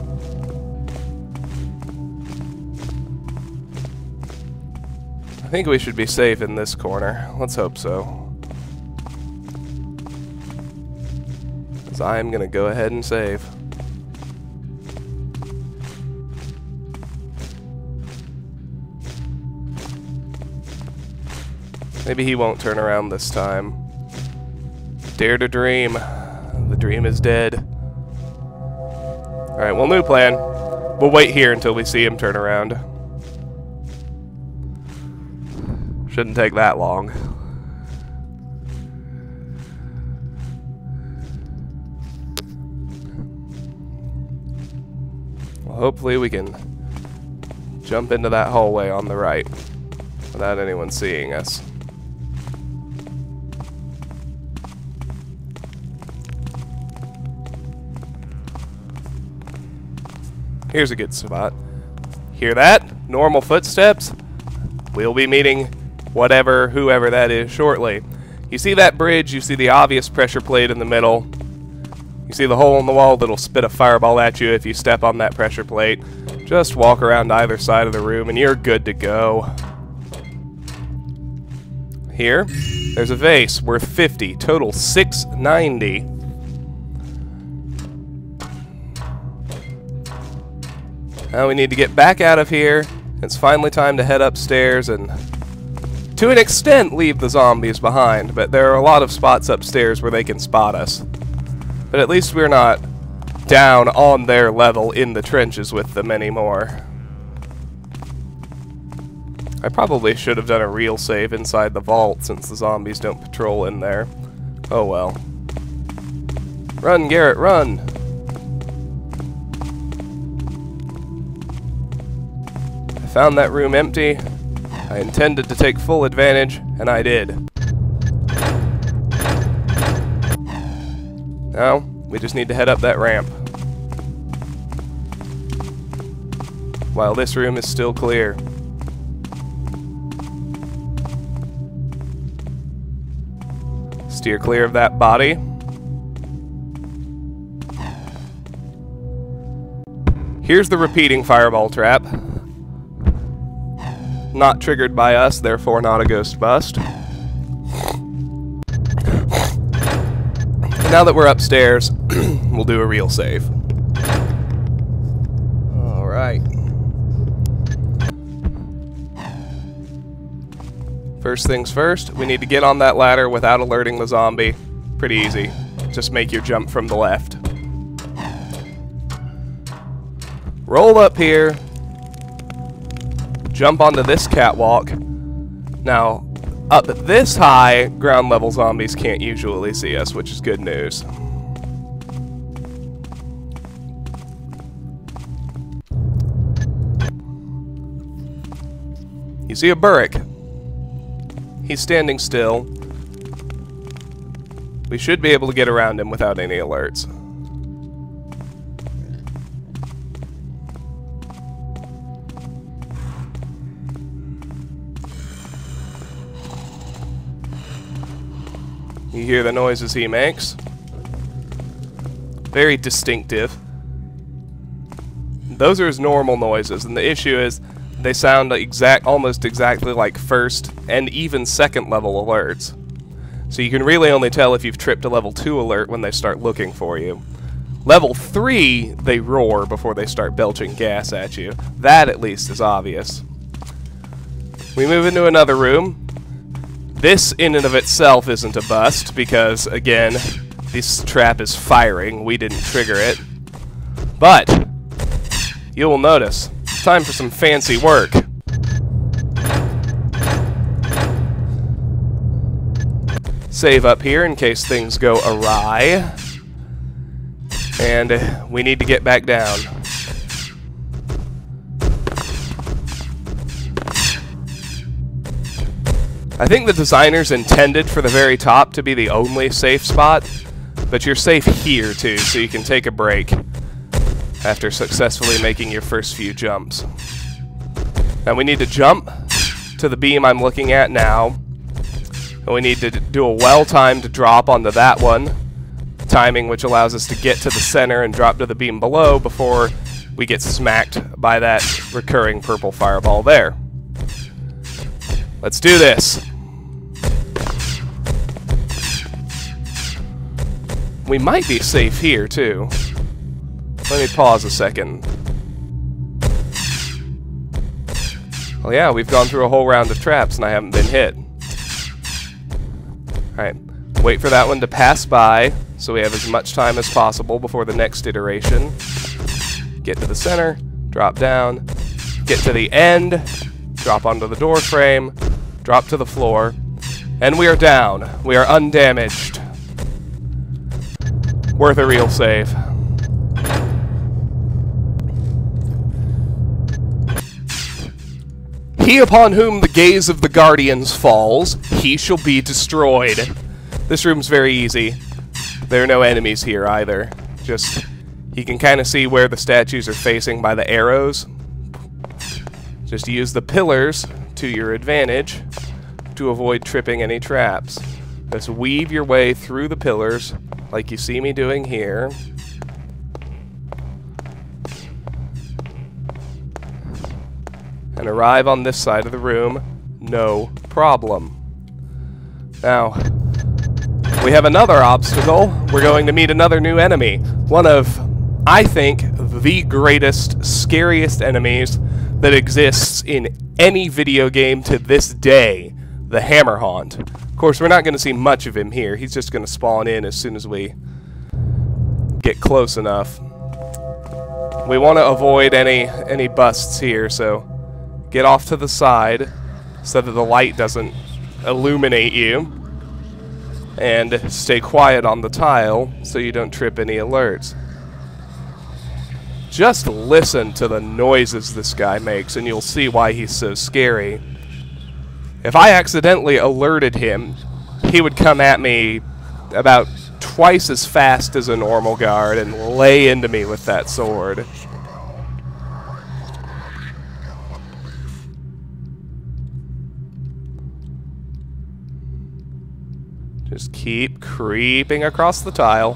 I think we should be safe in this corner. Let's hope so. Because I am going to go ahead and save. Maybe he won't turn around this time. Dare to dream. The dream is dead. Alright, well, new plan. We'll wait here until we see him turn around. Shouldn't take that long. Well, hopefully we can jump into that hallway on the right without anyone seeing us. Here's a good spot. Hear that? Normal footsteps? We'll be meeting whatever, whoever that is shortly. You see that bridge? You see the obvious pressure plate in the middle. You see the hole in the wall that'll spit a fireball at you if you step on that pressure plate. Just walk around either side of the room and you're good to go. Here, there's a vase worth 50, total 690. Now we need to get back out of here. It's finally time to head upstairs and, to an extent, leave the zombies behind. But there are a lot of spots upstairs where they can spot us. But at least we're not down on their level in the trenches with them anymore. I probably should have done a real save inside the vault since the zombies don't patrol in there. Oh well. Run, Garrett, run! Found that room empty. I intended to take full advantage, and I did. Now, we just need to head up that ramp. While this room is still clear. Steer clear of that body. Here's the repeating fireball trap. Not triggered by us, therefore not a ghost bust. And now that we're upstairs, we'll do a real save. Alright. First things first, we need to get on that ladder without alerting the zombie. Pretty easy. Just make your jump from the left. Roll up here. Jump onto this catwalk. Now, up this high, ground level zombies can't usually see us, which is good news. You see a Burrick. He's standing still. We should be able to get around him without any alerts. You hear the noises he makes. Very distinctive. Those are his normal noises, and the issue is they sound almost exactly like first and even second level alerts. So you can really only tell if you've tripped a level 2 alert when they start looking for you. Level 3, they roar before they start belching gas at you. That at least is obvious. We move into another room. This, in and of itself, isn't a bust, because, again, this trap is firing. We didn't trigger it. But, you will notice, time for some fancy work. Save up here in case things go awry. And we need to get back down. I think the designers intended for the very top to be the only safe spot, but you're safe here too, so you can take a break after successfully making your first few jumps. Now we need to jump to the beam I'm looking at now, And we need to do a well-timed drop onto that one. Timing which allows us to get to the center and drop to the beam below before we get smacked by that recurring purple fireball there. Let's do this. We might be safe here, too. Let me pause a second. Well, yeah, we've gone through a whole round of traps and I haven't been hit. Alright, wait for that one to pass by so we have as much time as possible before the next iteration. Get to the center, drop down, get to the end, drop onto the door frame, drop to the floor, and we are down. We are undamaged. Worth a real save. He upon whom the gaze of the Guardians falls, he shall be destroyed. This room's very easy. There are no enemies here either. Just, you can kind of see where the statues are facing by the arrows. Just use the pillars to your advantage to avoid tripping any traps. Just weave your way through the pillars, like you see me doing here. And arrive on this side of the room, no problem. Now, we have another obstacle. We're going to meet another new enemy. One of, I think, the greatest, scariest enemies that exists in any video game to this day, the Hammerhaunt. Of course, we're not going to see much of him here. He's just going to spawn in as soon as we get close enough. We want to avoid any busts here, so get off to the side so that the light doesn't illuminate you. And stay quiet on the tile so you don't trip any alerts. Just listen to the noises this guy makes and you'll see why he's so scary. If I accidentally alerted him, he would come at me about twice as fast as a normal guard and lay into me with that sword. Just keep creeping across the tile.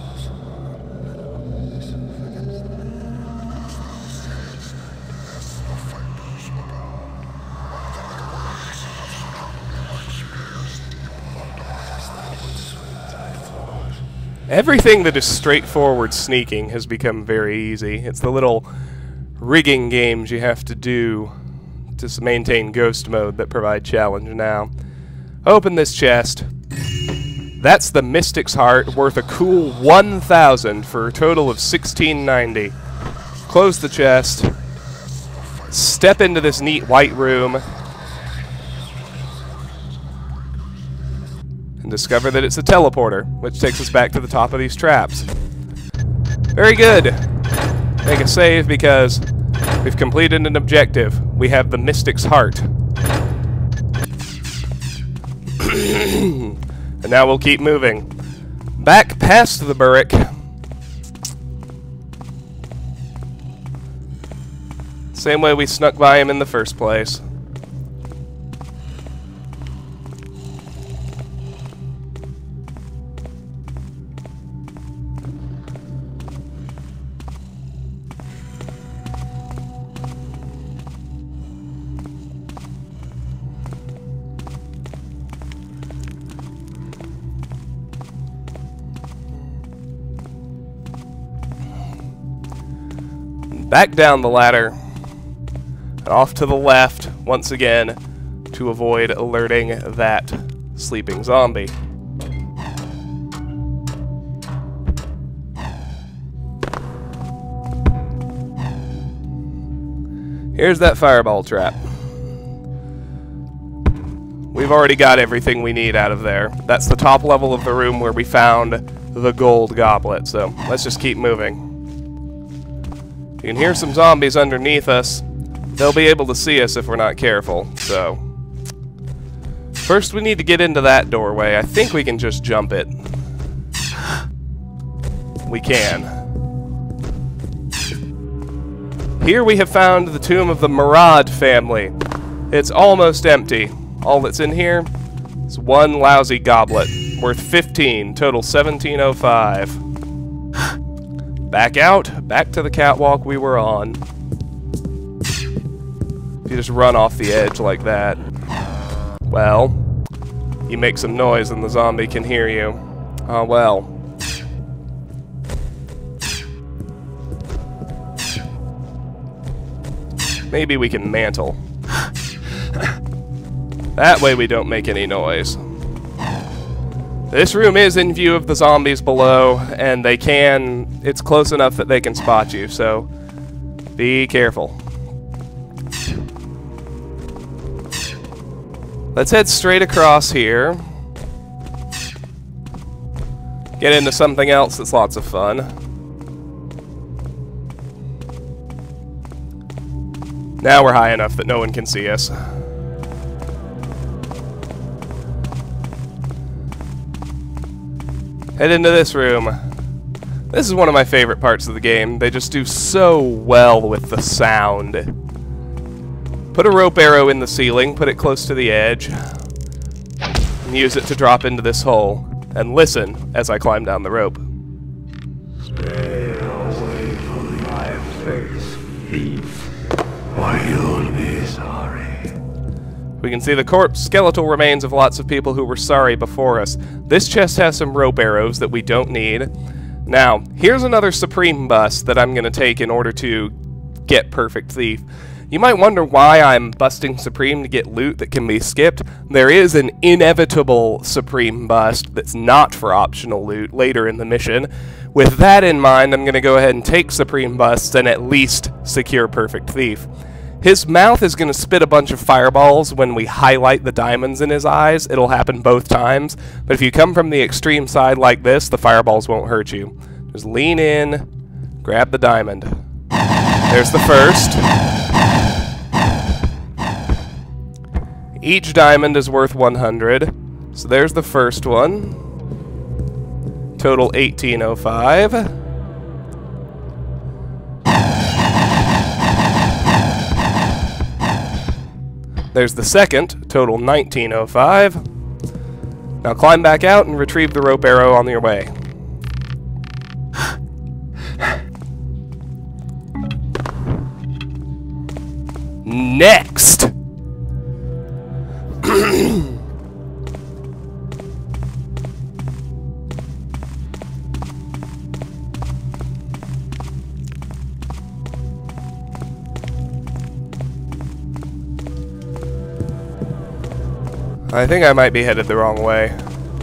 Everything that is straightforward sneaking has become very easy. It's the little rigging games you have to do to maintain ghost mode that provide challenge now. Open this chest. That's the Mystic's Heart, worth a cool 1,000 for a total of 1,690. Close the chest. Step into this neat white room. And discover that it's a teleporter, which takes us back to the top of these traps. Very good. Make a save because we've completed an objective. We have the Mystic's Heart. And now we'll keep moving. Back past the Burrick. Same way we snuck by him in the first place. Back down the ladder, and off to the left, once again, to avoid alerting that sleeping zombie. Here's that fireball trap. We've already got everything we need out of there. That's the top level of the room where we found the gold goblet, so let's just keep moving. You can hear some zombies underneath us. They'll be able to see us if we're not careful, so... First we need to get into that doorway. I think we can just jump it. We can. Here we have found the tomb of the Murad family. It's almost empty. All that's in here, It's one lousy goblet, worth 15, total 1705. Back out, back to the catwalk we were on. If you just run off the edge like that, well, you make some noise and the zombie can hear you. Oh well. Maybe we can mantle. That way we don't make any noise. This room is in view of the zombies below, and it's close enough that they can spot you, so be careful. Let's head straight across here. Get into something else that's lots of fun. Now we're high enough that no one can see us. Head into this room. This is one of my favorite parts of the game. They just do so well with the sound. Put a rope arrow in the ceiling, put it close to the edge, and use it to drop into this hole. And listen as I climb down the rope. Stay away from my face, thief, or you'll be sorry. We can see the skeletal remains of lots of people who were sorry before us. This chest has some rope arrows that we don't need. Now, here's another Supreme bust that I'm going to take in order to get Perfect Thief. You might wonder why I'm busting Supreme to get loot that can be skipped. There is an inevitable Supreme bust that's not for optional loot later in the mission. With that in mind, I'm going to go ahead and take Supreme busts and at least secure Perfect Thief. His mouth is going to spit a bunch of fireballs when we highlight the diamonds in his eyes. It'll happen both times. But if you come from the extreme side like this, the fireballs won't hurt you. Just lean in, grab the diamond. There's the first. Each diamond is worth 100. So there's the first one. Total 1805. There's the second, total 1905. Now climb back out and retrieve the rope arrow on your way. Next! I think I might be headed the wrong way.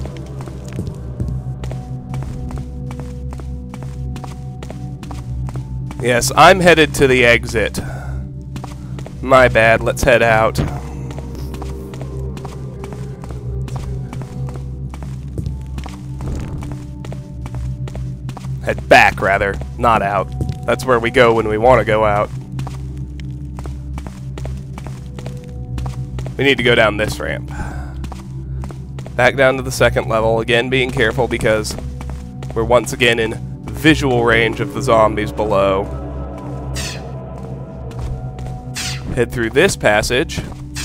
Yes, I'm headed to the exit. My bad, let's head out. Head back, rather, not out. That's where we go when we want to go out. We need to go down this ramp. Back down to the second level, again being careful because we're once again in visual range of the zombies below. Head through this passage.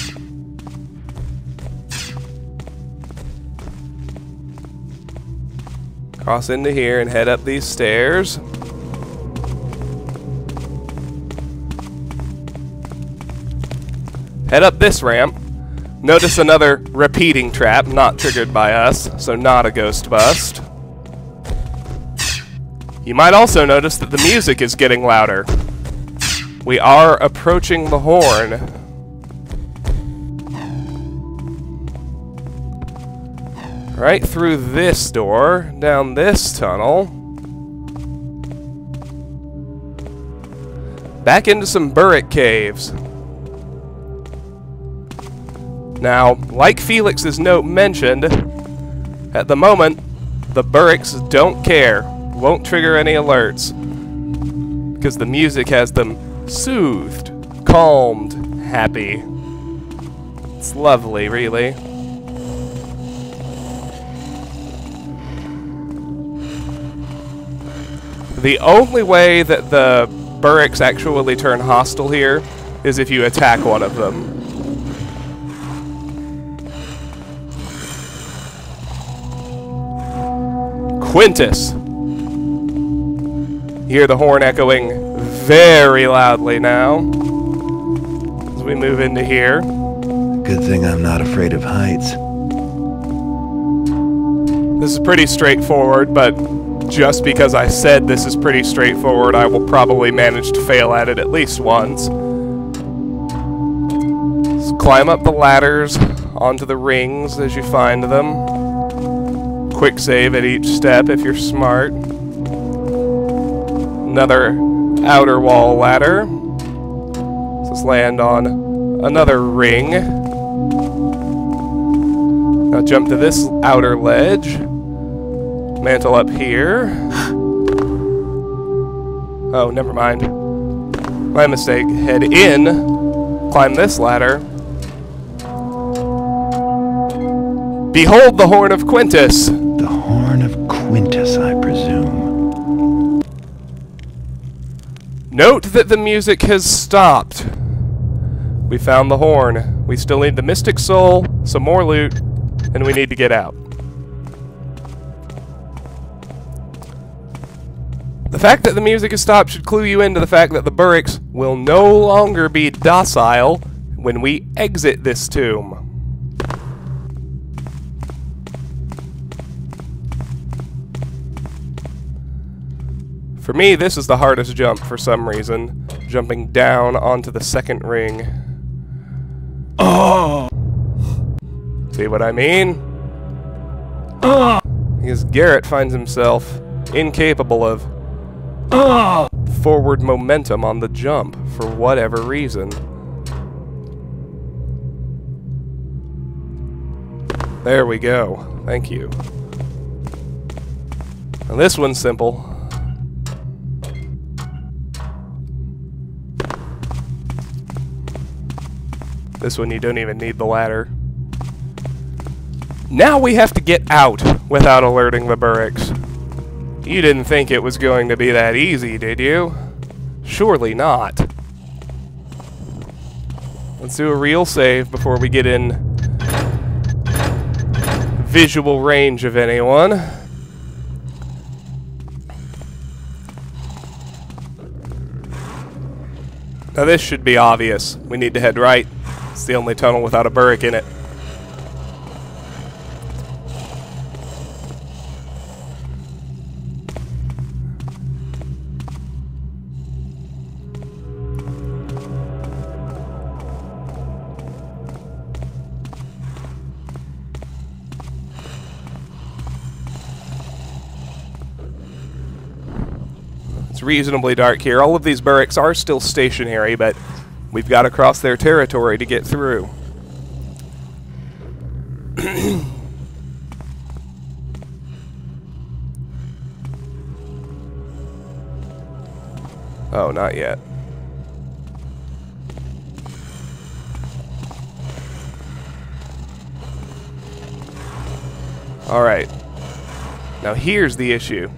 Cross into here and head up these stairs. Head up this ramp. Notice another repeating trap, not triggered by us, so not a ghost bust. You might also notice that the music is getting louder. We are approaching the horn. Right through this door, down this tunnel. Back into some Burrick caves. Now, like Felix's note mentioned, at the moment, the Burricks don't care, won't trigger any alerts, because the music has them soothed, calmed, happy. It's lovely, really. The only way that the Burricks actually turn hostile here is if you attack one of them. Quintus. You hear the horn echoing very loudly now as we move into here. Good thing I'm not afraid of heights. This is pretty straightforward, but just because I said this is pretty straightforward, I will probably manage to fail at it at least once. So climb up the ladders onto the rings as you find them. Quick save at each step if you're smart. Another outer wall ladder. Let's land on another ring. Now jump to this outer ledge. Mantle up here. Oh, never mind. My mistake. Head in. Climb this ladder. Behold the Horn of Quintus. The Horn of Quintus, I presume. Note that the music has stopped. We found the horn. We still need the Mystic Soul, some more loot, and we need to get out. The fact that the music has stopped should clue you into the fact that the Burricks will no longer be docile when we exit this tomb. For me, this is the hardest jump for some reason. Jumping down onto the second ring. Oh! See what I mean? Because Garrett finds himself incapable of forward momentum on the jump for whatever reason. There we go. Thank you. Now this one's simple. This one you don't even need the ladder. Now we have to get out without alerting the Burricks. You didn't think it was going to be that easy, did you? Surely not. Let's do a real save before we get in visual range of anyone. Now this should be obvious. We need to head right. It's the only tunnel without a Burrick in it. It's reasonably dark here. All of these Burricks are still stationary, but we've got to cross their territory to get through. Oh, not yet. Alright. Now here's the issue.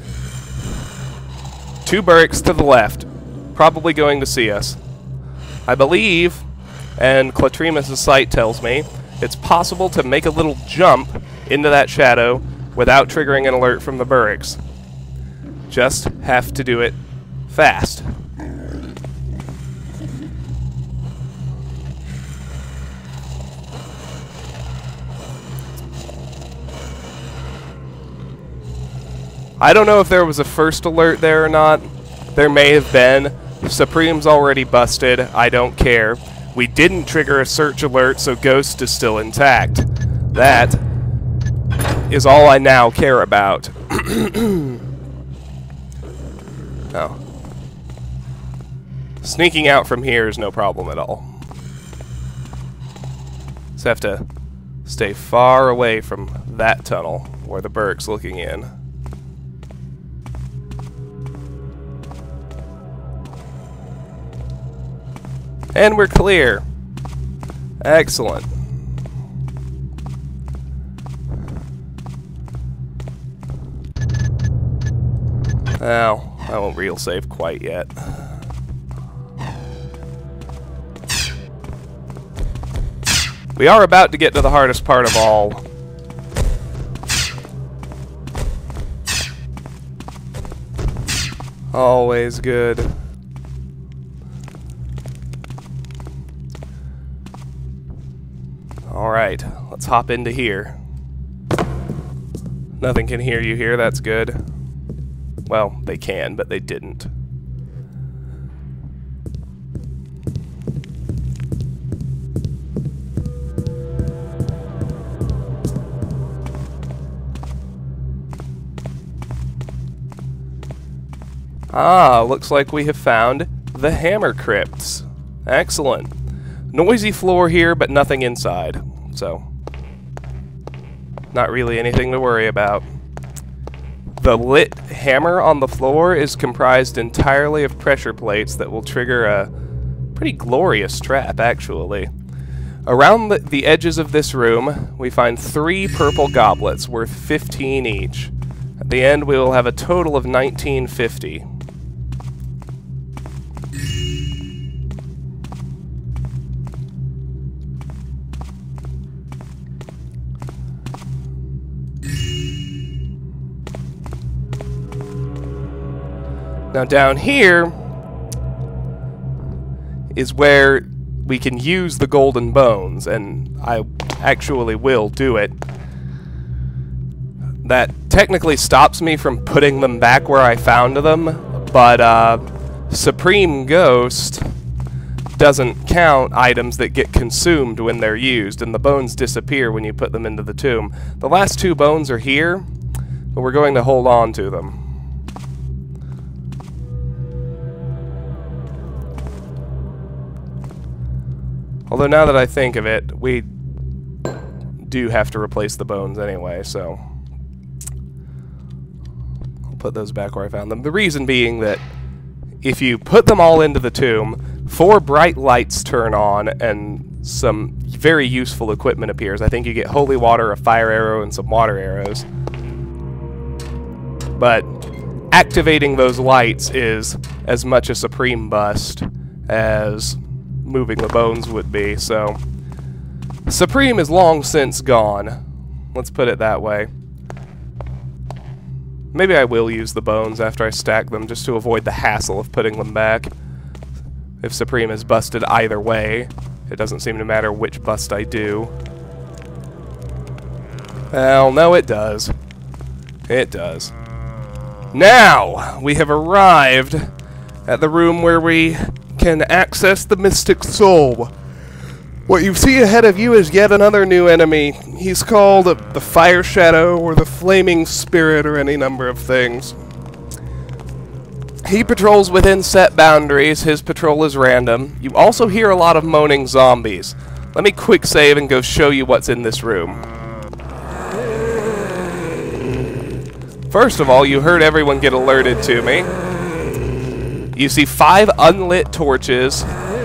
2 Burricks to the left, probably going to see us. I believe, and Clatremus' sight tells me, it's possible to make a little jump into that shadow without triggering an alert from the Burricks. Just have to do it fast. I don't know if there was a first alert there or not. There may have been. Supreme's already busted. I don't care. We didn't trigger a search alert, so Ghost is still intact. That is all I now care about. Oh. Sneaking out from here is no problem at all. Just have to stay far away from that tunnel where the Burrick's looking in. And we're clear. Excellent. Well, I won't real save quite yet. We are about to get to the hardest part of all. Always good. Alright, let's hop into here. Nothing can hear you here, that's good. Well, they can, but they didn't. Ah, looks like we have found the hammer crypts. Excellent. Noisy floor here, but nothing inside. So, not really anything to worry about. The lit hammer on the floor is comprised entirely of pressure plates that will trigger a pretty glorious trap, actually. Around the edges of this room, we find 3 purple goblets worth 15 each. At the end, we will have a total of 1950. Now down here is where we can use the golden bones, and I actually will do it. That technically stops me from putting them back where I found them, but Supreme Ghost doesn't count items that get consumed when they're used, and the bones disappear when you put them into the tomb. The last 2 bones are here, but we're going to hold on to them. Although now that I think of it, we do have to replace the bones anyway, so I'll put those back where I found them. The reason being that if you put them all into the tomb, 4 bright lights turn on and some very useful equipment appears. I think you get holy water, a fire arrow, and some water arrows. But activating those lights is as much a supreme bust as moving the bones would be, so Supreme is long since gone. Let's put it that way. Maybe I will use the bones after I stack them just to avoid the hassle of putting them back. If Supreme is busted either way, it doesn't seem to matter which bust I do. Well, no, it does. It does. Now, we have arrived at the room where we can access the Mystic Soul. What you see ahead of you is yet another new enemy. He's called the Fire Shadow, or the Flaming Spirit, or any number of things. He patrols within set boundaries. His patrol is random. You also hear a lot of moaning zombies. Let me quick save and go show you what's in this room. First of all, you heard everyone get alerted to me. You see 5 unlit torches,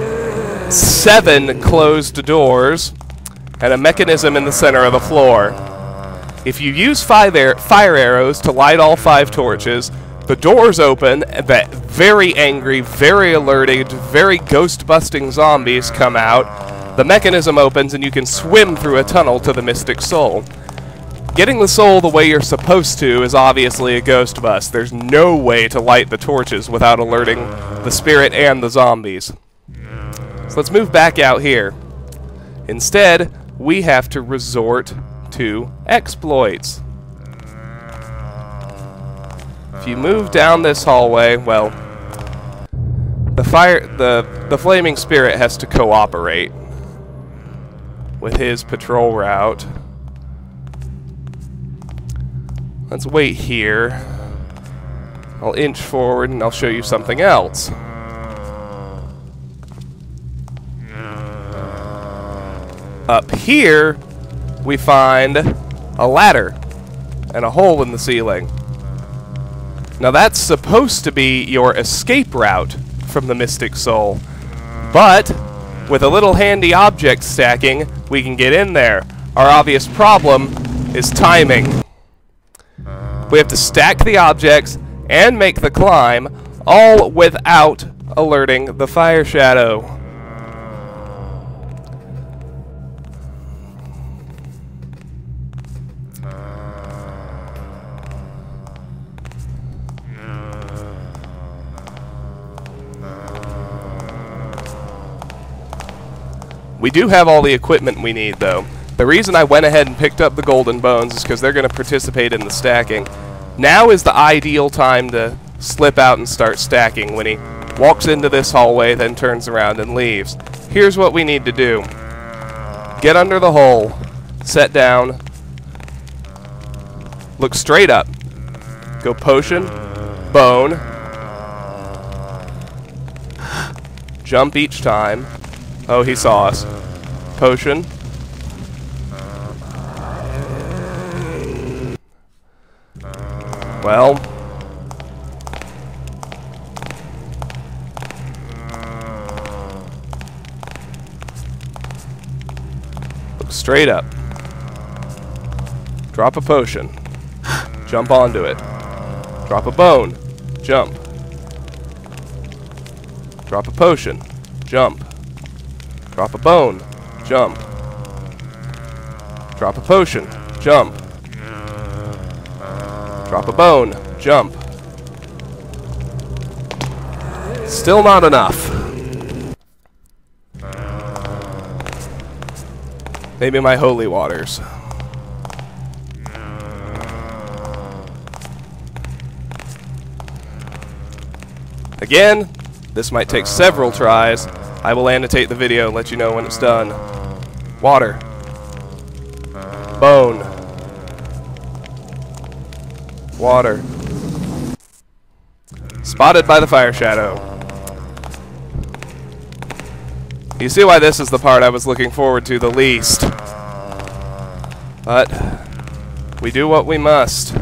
7 closed doors, and a mechanism in the center of the floor. If you use fire arrows to light all 5 torches, the doors open, and that very angry, very alerted, very ghost-busting zombies come out. The mechanism opens, and you can swim through a tunnel to the Mystic Soul. Getting the soul the way you're supposed to is obviously a ghost bust. There's no way to light the torches without alerting the spirit and the zombies. So let's move back out here. Instead, we have to resort to exploits. If you move down this hallway, well, the Flaming Spirit has to cooperate with his patrol route. Let's wait here. I'll inch forward and I'll show you something else. Up here, we find a ladder and a hole in the ceiling. Now that's supposed to be your escape route from the Mystic Soul, but with a little handy object stacking, we can get in there. Our obvious problem is timing. We have to stack the objects and make the climb, all without alerting the Fire Shadow. We do have all the equipment we need, though. The reason I went ahead and picked up the golden bones is because they're going to participate in the stacking. Now is the ideal time to slip out and start stacking, when he walks into this hallway, then turns around and leaves. Here's what we need to do. Get under the hole, set down, look straight up, go potion, bone, jump each time. Oh, he saw us. Potion. Well, look straight up. Drop a potion. Jump onto it. Drop a bone. Jump. Drop a potion. Jump. Drop a bone. Jump. Drop a potion. Jump. Drop a bone. Jump. Still not enough. Maybe my holy waters. Again, this might take several tries. I will annotate the video and let you know when it's done. Water. Bone. Water. Spotted by the fire shadow. You see why this is the part I was looking forward to the least. But we do what we must.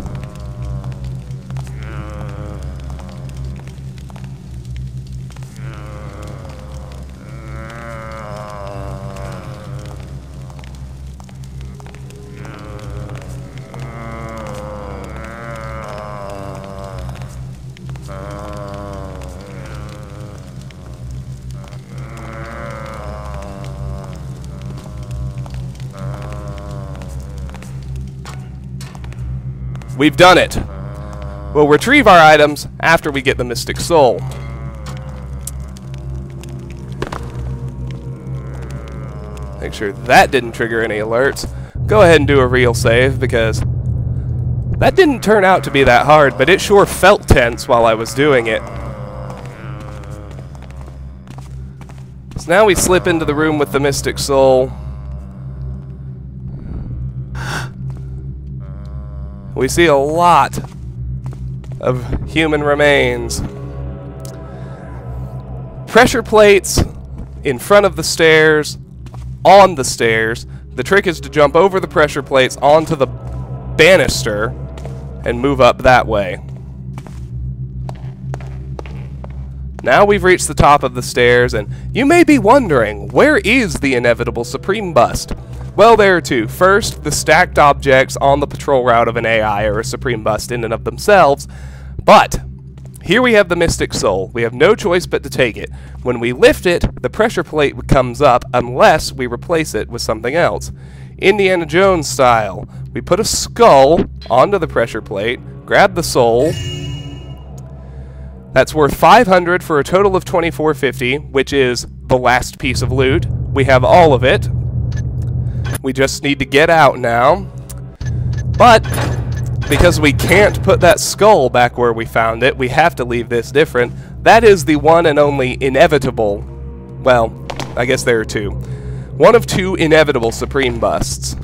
We've done it. We'll retrieve our items after we get the Mystic Soul. Make sure that didn't trigger any alerts. Go ahead and do a real save, because that didn't turn out to be that hard, but it sure felt tense while I was doing it. So now we slip into the room with the Mystic Soul. We see a lot of human remains. Pressure plates in front of the stairs, on the stairs. The trick is to jump over the pressure plates onto the banister and move up that way. Now we've reached the top of the stairs, and you may be wondering, where is the inevitable Supreme Bust? Well, there are two. First, the stacked objects on the patrol route of an AI are a Supreme Bust in and of themselves, but here we have the Mystic Soul. We have no choice but to take it. When we lift it, the pressure plate comes up unless we replace it with something else. Indiana Jones style, we put a skull onto the pressure plate, grab the soul. That's worth 500 for a total of 2450, which is the last piece of loot. We have all of it. We just need to get out now. But because we can't put that skull back where we found it, we have to leave this different. That is the one and only inevitable, well, I guess there are two. One of two inevitable Supreme Busts.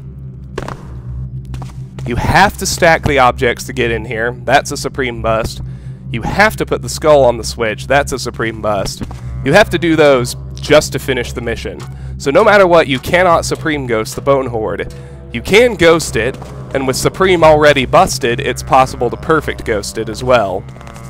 You have to stack the objects to get in here. That's a Supreme Bust. You have to put the skull on the switch. That's a Supreme Bust. You have to do those just to finish the mission. So no matter what, you cannot Supreme Ghost the Bonehoard. You can ghost it, and with Supreme already busted, it's possible to perfect ghost it as well.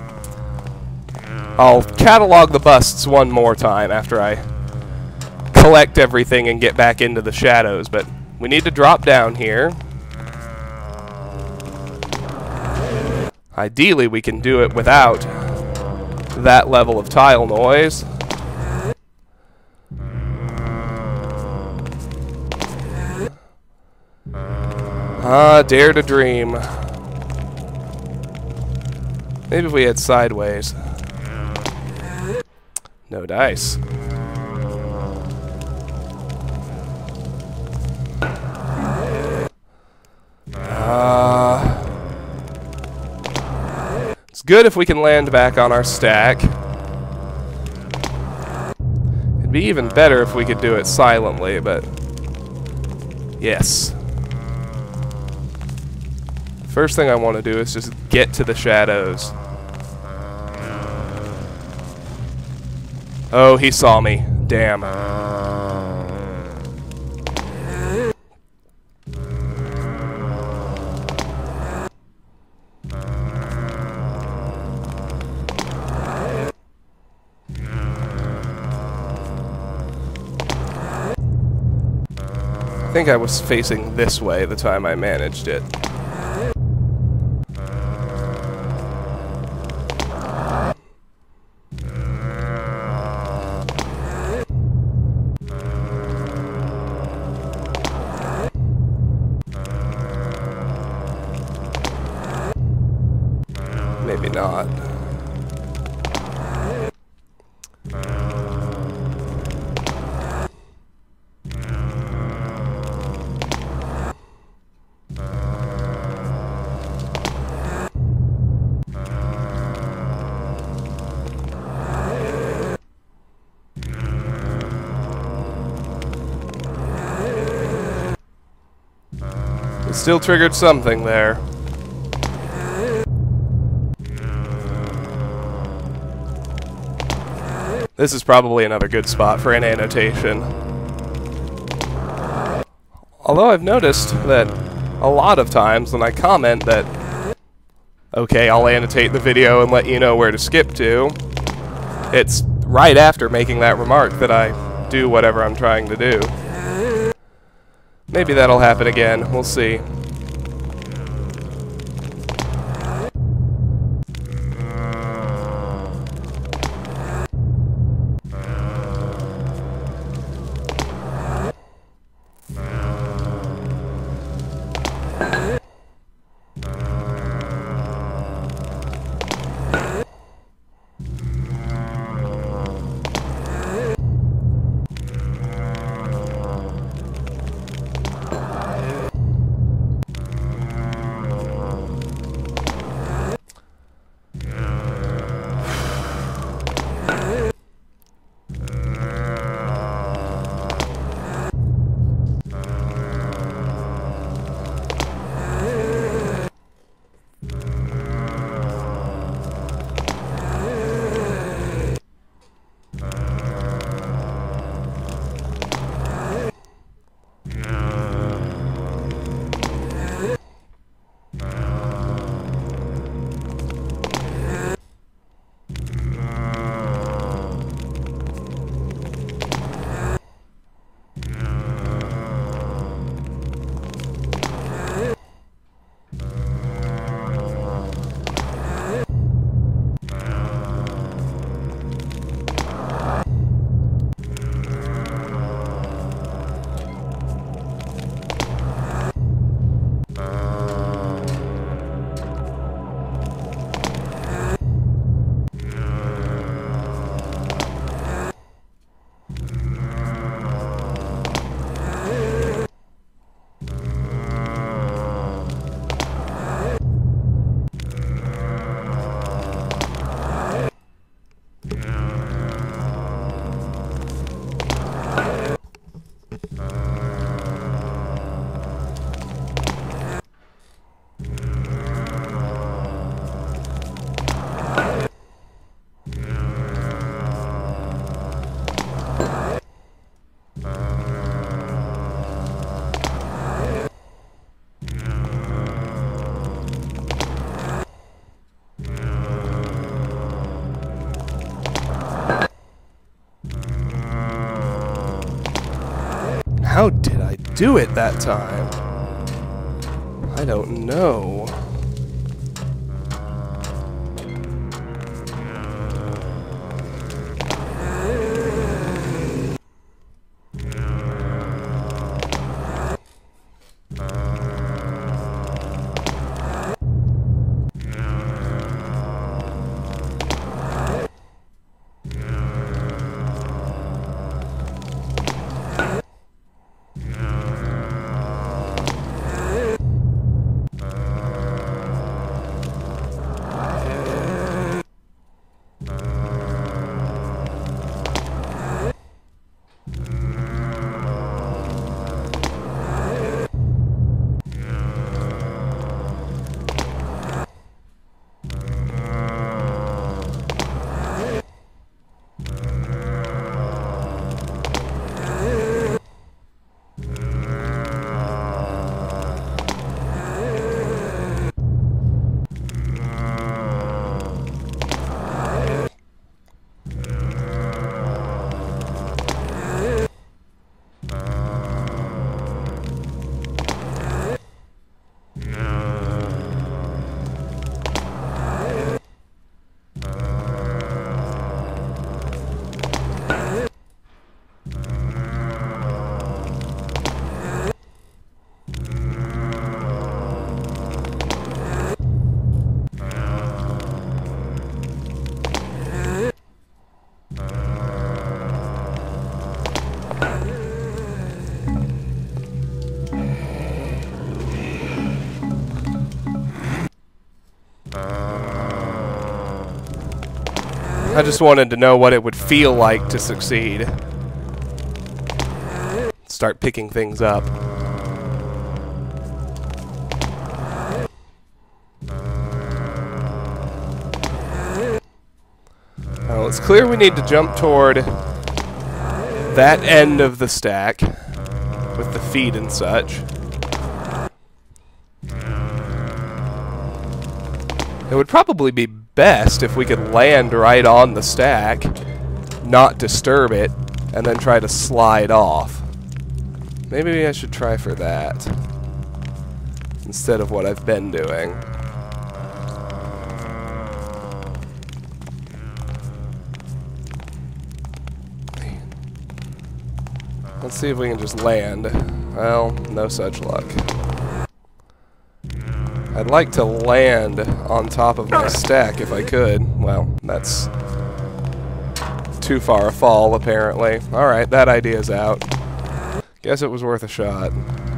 I'll catalog the busts one more time after I collect everything and get back into the shadows, but we need to drop down here. Ideally, we can do it without that level of tile noise. Ah, dare to dream. Maybe if we had sideways. No dice. good if we can land back on our stack. It'd be even better if we could do it silently, but yes. First thing I want to do is just get to the shadows. Oh, he saw me. Damn. I think I was facing this way the time I managed it. Maybe not. It still triggered something there. This is probably another good spot for an annotation. Although I've noticed that a lot of times when I comment that, okay, I'll annotate the video and let you know where to skip to, it's right after making that remark that I do whatever I'm trying to do. Maybe that'll happen again. We'll see. How did I do it that time? I don't know. I just wanted to know what it would feel like to succeed. Start picking things up. Well, it's clear we need to jump toward that end of the stack with the feet and such. It would probably be best if we could land right on the stack, not disturb it, and then try to slide off. Maybe I should try for that instead of what I've been doing. Let's see if we can just land. Well, no such luck. I'd like to land on top of my stack if I could. Well, that's too far a fall, apparently. Alright, that idea's out. Guess it was worth a shot.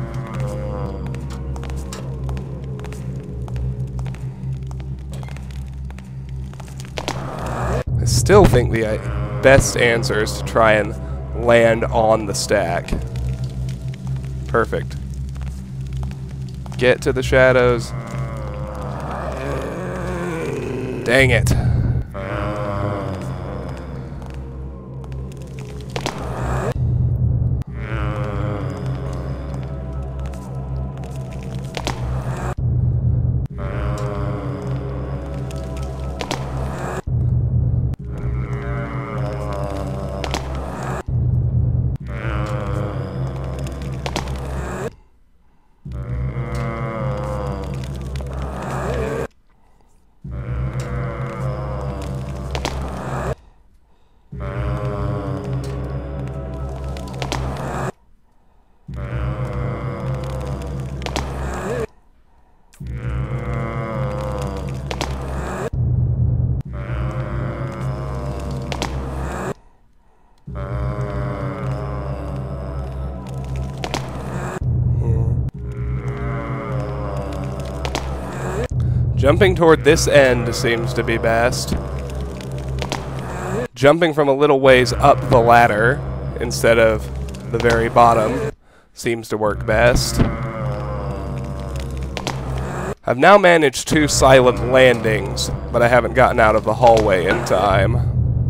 I still think the best answer is to try and land on the stack. Perfect. Get to the shadows. Dang it. Jumping toward this end seems to be best. Jumping from a little ways up the ladder instead of the very bottom seems to work best. I've now managed 2 silent landings, but I haven't gotten out of the hallway in time.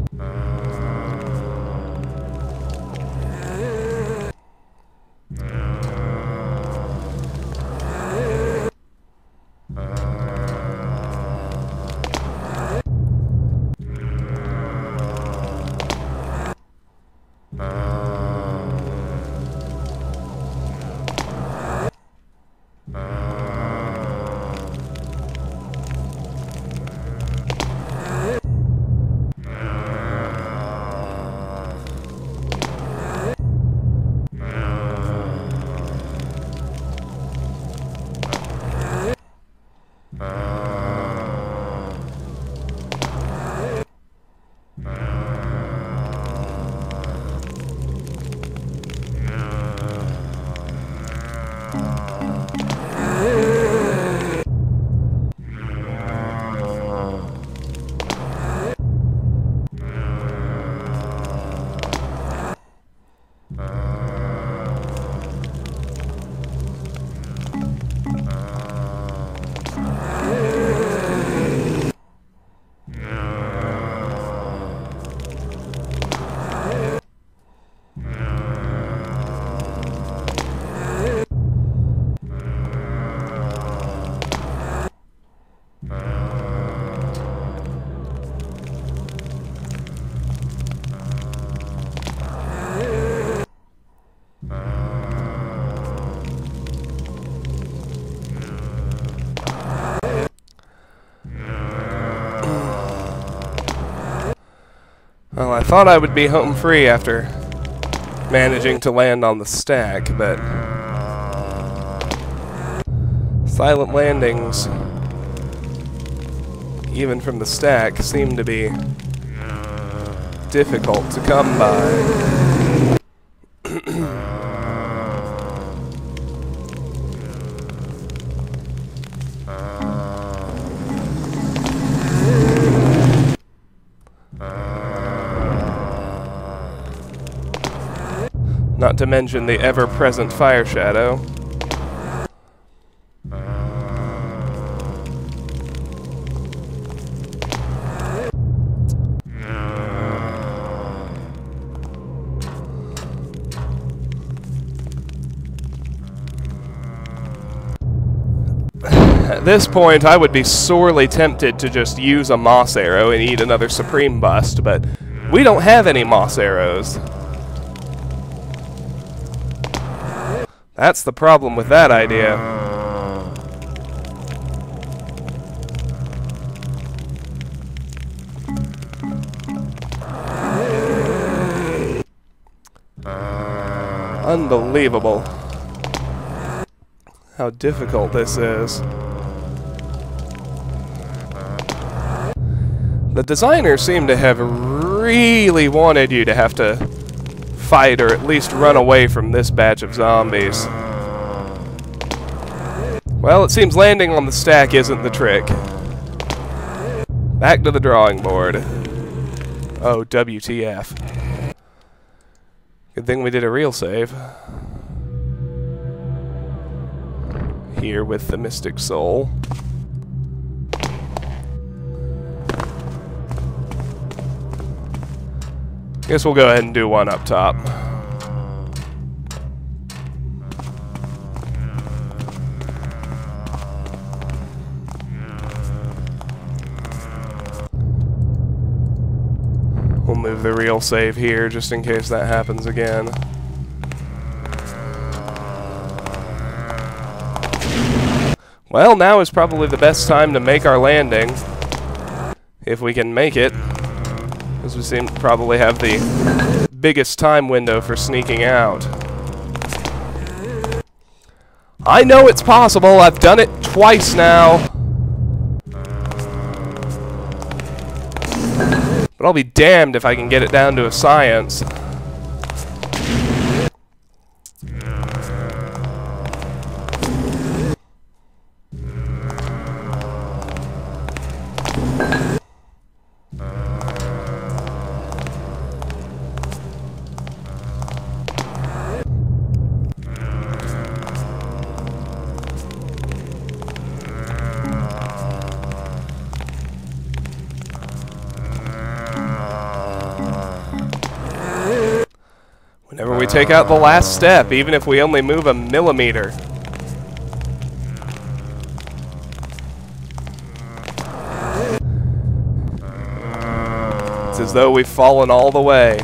Well, I thought I would be home free after managing to land on the stack, but silent landings, even from the stack, seem to be difficult to come by. Not to mention the ever-present fire shadow. At this point, I would be sorely tempted to just use a moss arrow and eat another Supreme Bust, but we don't have any moss arrows. That's the problem with that idea. Unbelievable how difficult this is. The designers seem to have really wanted you to have to fight or at least run away from this batch of zombies. Well, it seems landing on the stack isn't the trick. Back to the drawing board. Oh, WTF. Good thing we did a real save. Here with the Mystic Soul. Guess we'll go ahead and do one up top. We'll move the real save here just in case that happens again. Well, now is probably the best time to make our landing. If we can make it. Because we seem to probably have the biggest time window for sneaking out. I know it's possible. I've done it twice now. But I'll be damned if I can get it down to a science. Whenever we take out the last step, even if we only move a millimeter. It's as though we've fallen all the way.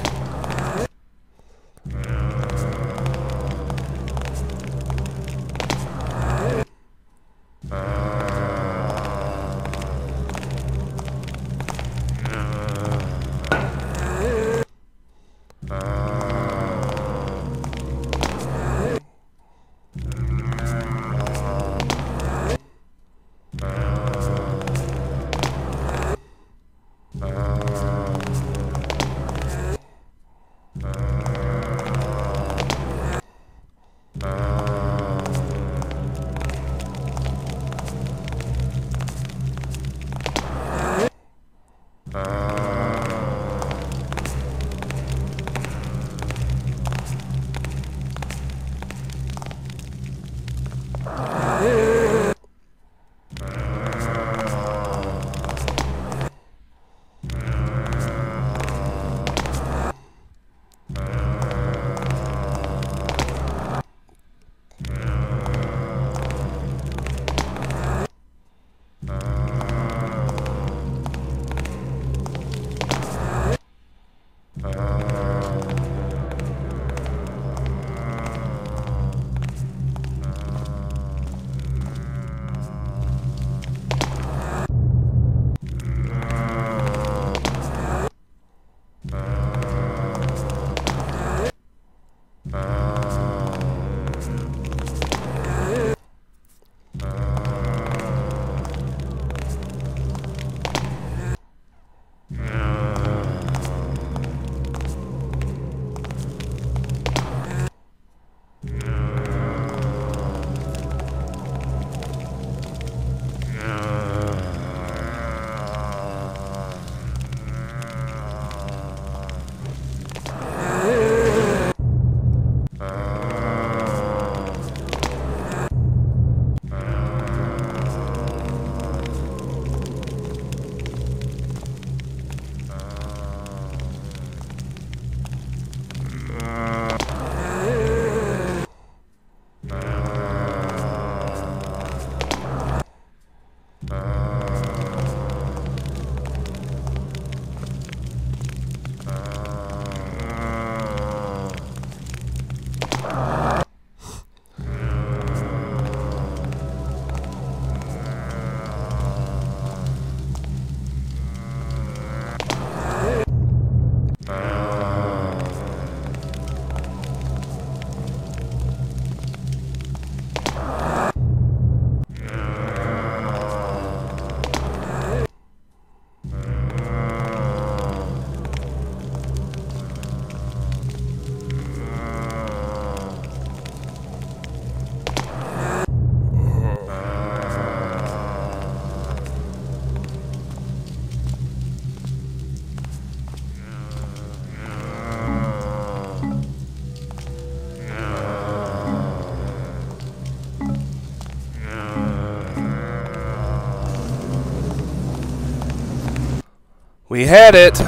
We had it!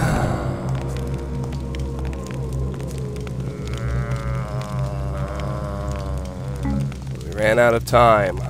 We ran out of time.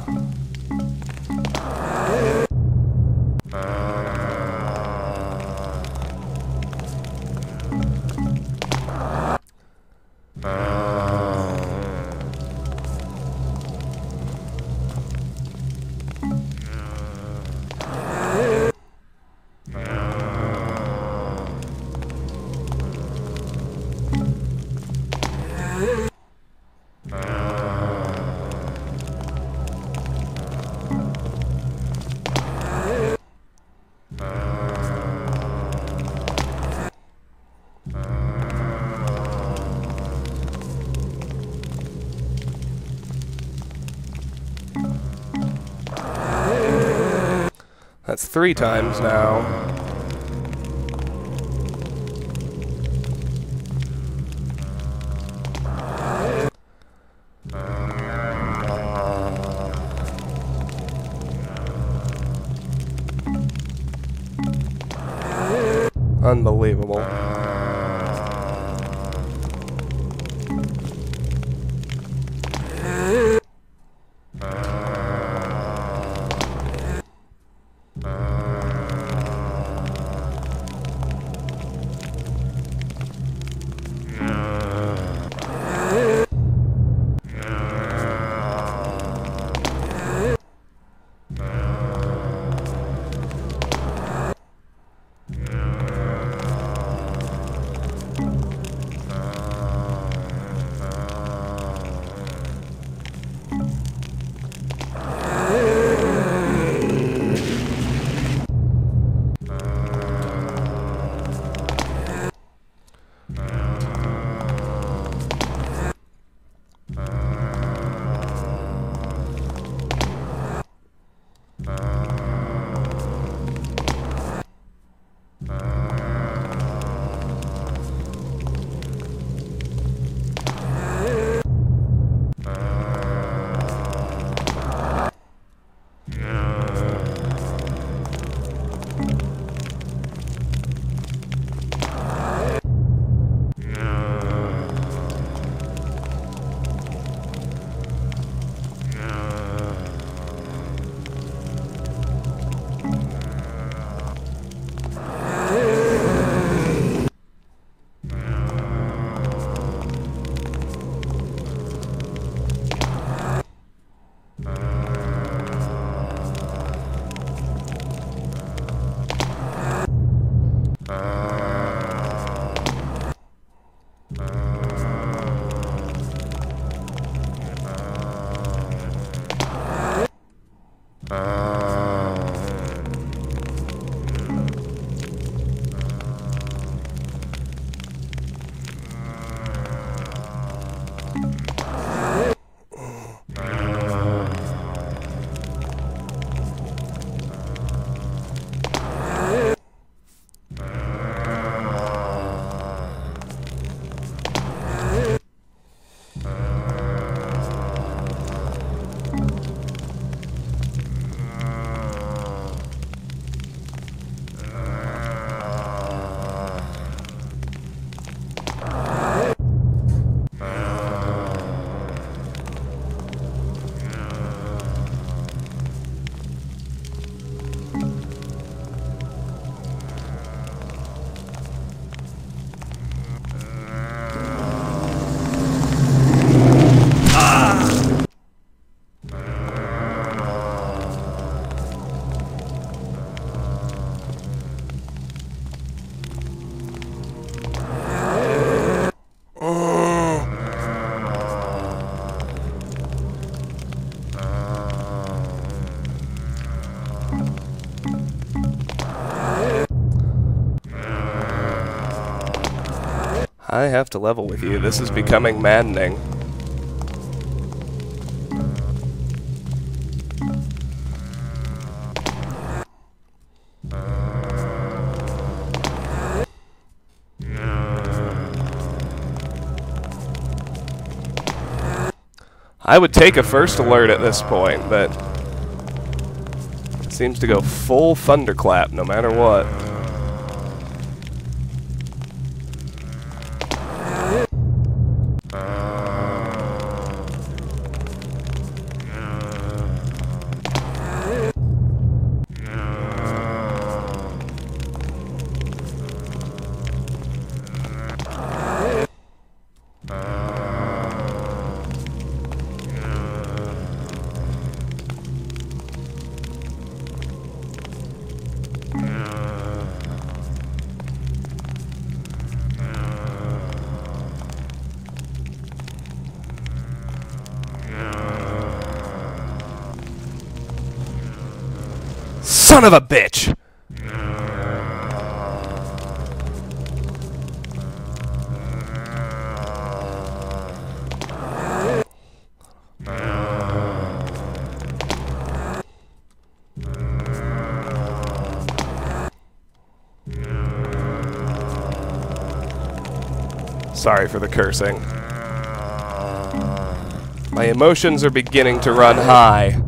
That's 3 times now. Unbelievable. I have to level with you. This is becoming maddening. I would take a first alert at this point, but it seems to go full thunderclap no matter what. Son of a bitch! Sorry for the cursing. My emotions are beginning to run high.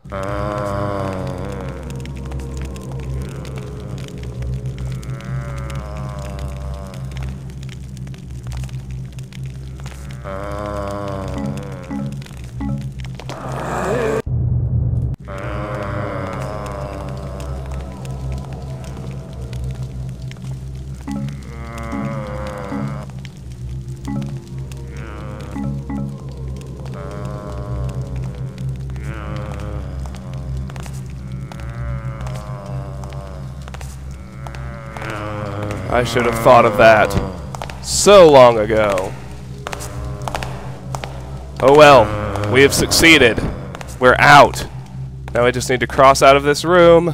I should have thought of that so long ago. Oh well, we have succeeded. We're out. Now I just need to cross out of this room.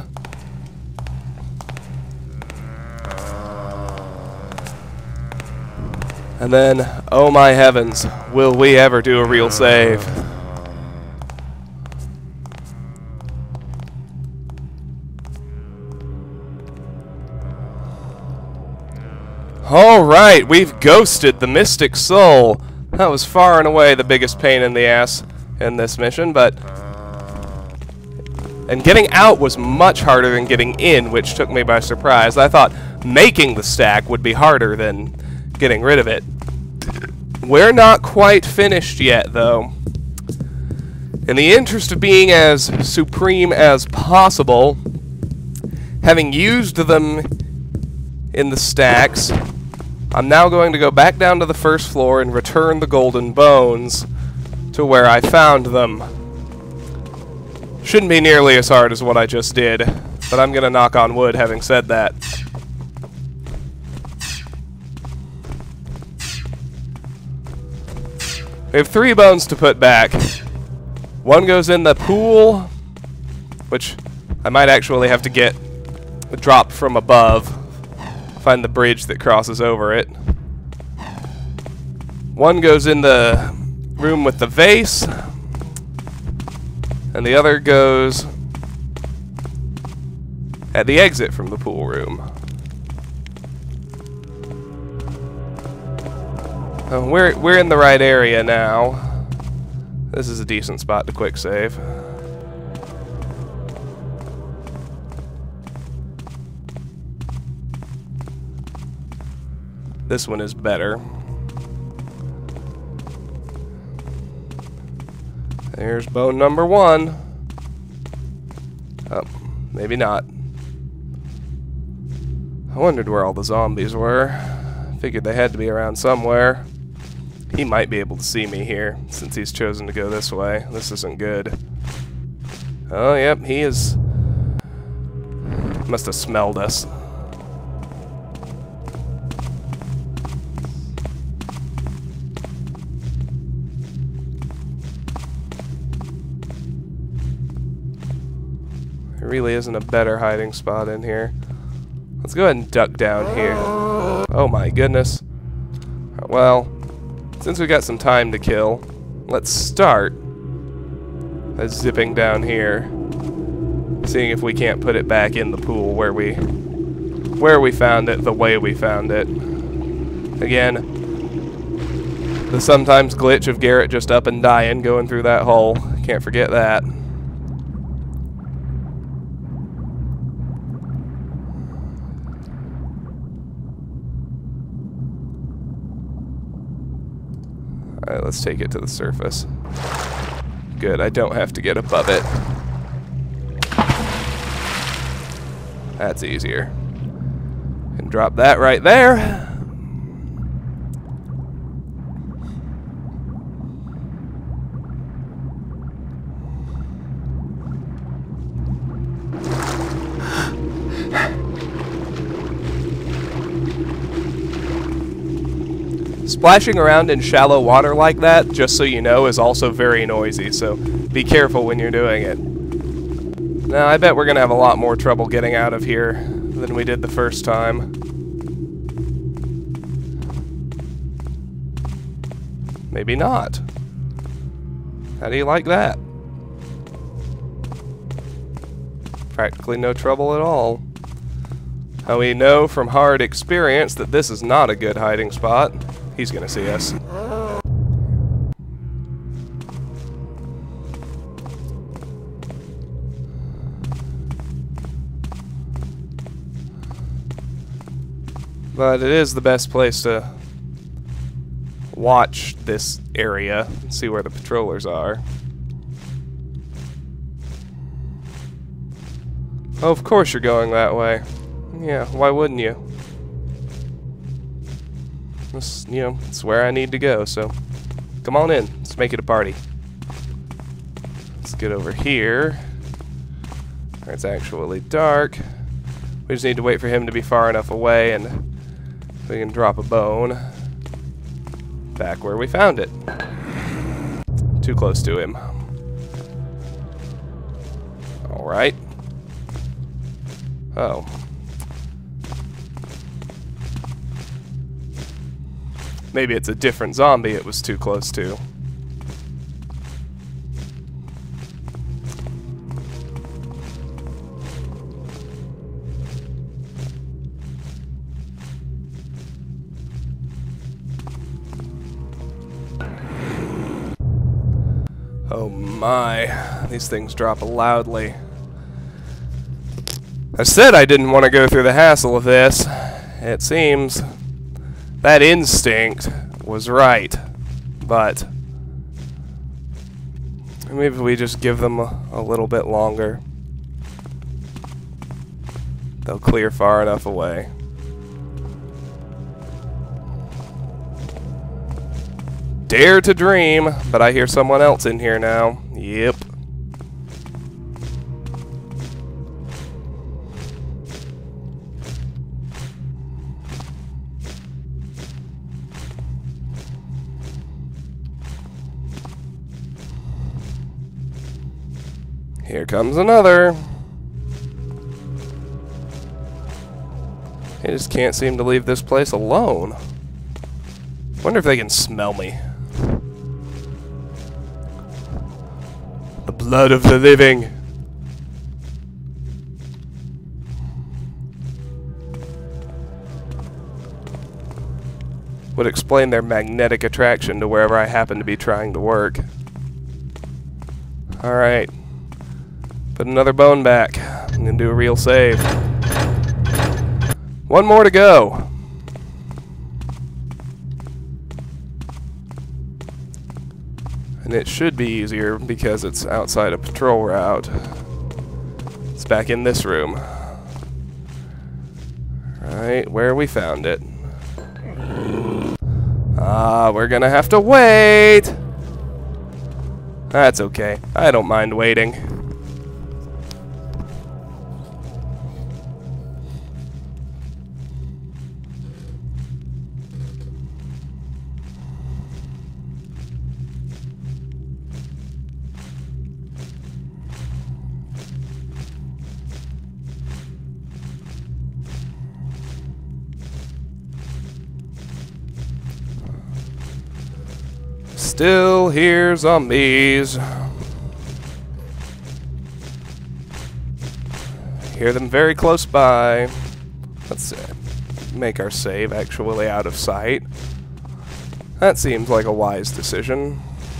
And then, oh my heavens, will we ever do a real save? Alright, we've ghosted the Mystic Soul. That was far and away the biggest pain in the ass in this mission, but... And getting out was much harder than getting in, which took me by surprise. I thought making the stack would be harder than getting rid of it. We're not quite finished yet, though. In the interest of being as supreme as possible, having used them in the stacks, I'm now going to go back down to the first floor and return the golden bones to where I found them. Shouldn't be nearly as hard as what I just did, but I'm gonna knock on wood having said that. We have 3 bones to put back. One goes in the pool, which I might actually have to get dropped from above. Find the bridge that crosses over it. One goes in the room with the vase, and the other goes at the exit from the pool room. We're in the right area now. This is a decent spot to quick save. This one is better. There's bone number 1. Oh, maybe not. I wondered where all the zombies were. Figured they had to be around somewhere. He might be able to see me here, since he's chosen to go this way. This isn't good. Oh, yep, he is... must have smelled us. There really isn't a better hiding spot in here. Let's go ahead and duck down here. Oh my goodness. Well, since we got some time to kill, let's start by zipping down here, seeing if we can't put it back in the pool where we found it, the way we found it. Again, the sometimes glitch of Garrett just up and dying going through that hole. Can't forget that. Alright, let's take it to the surface. Good, I don't have to get above it. That's easier. And drop that right there. Splashing around in shallow water like that, just so you know, is also very noisy, so be careful when you're doing it. Now, I bet we're gonna have a lot more trouble getting out of here than we did the first time. Maybe not. How do you like that? Practically no trouble at all. How we know from hard experience that this is not a good hiding spot. He's gonna see us. But it is the best place to watch this area and see where the patrollers are. Oh, of course you're going that way. Yeah, why wouldn't you? This, you know, it's where I need to go, so come on in. Let's make it a party. Let's get over here, where it's actually dark. We just need to wait for him to be far enough away, and we can drop a bone back where we found it. Too close to him. Alright. Oh. Maybe it's a different zombie it was too close to. Oh my, these things drop loudly. I said I didn't want to go through the hassle of this. It seems that instinct was right, but maybe we just give them a little bit longer. They'll clear far enough away. Dare to dream, but I hear someone else in here now. Yep. Here comes another. I just can't seem to leave this place alone. Wonder if they can smell me. The blood of the living. Would explain their magnetic attraction to wherever I happen to be trying to work. Alright. Put another bone back. I'm gonna do a real save. One more to go. And it should be easier because it's outside a patrol route. It's back in this room. Right where we found it. Ah, we're gonna have to wait! That's okay. I don't mind waiting. Still hear zombies. Hear them very close by. Let's make our save actually out of sight. That seems like a wise decision.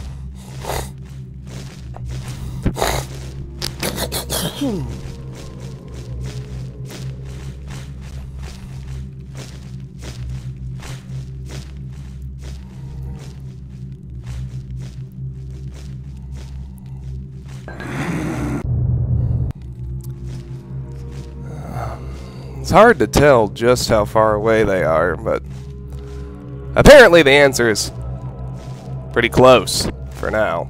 It's hard to tell just how far away they are, but apparently the answer is pretty close for now.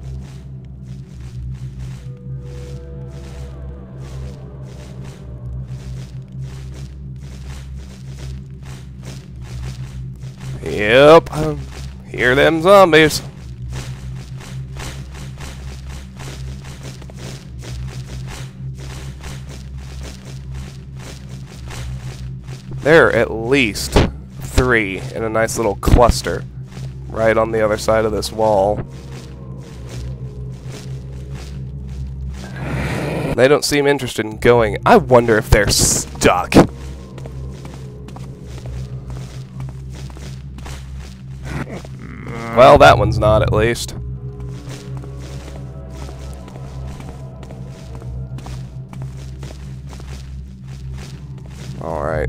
Yep, hear them zombies. There are at least 3 in a nice little cluster right on the other side of this wall. They don't seem interested in going. I wonder if they're stuck. Well, that one's not, at least. Alright.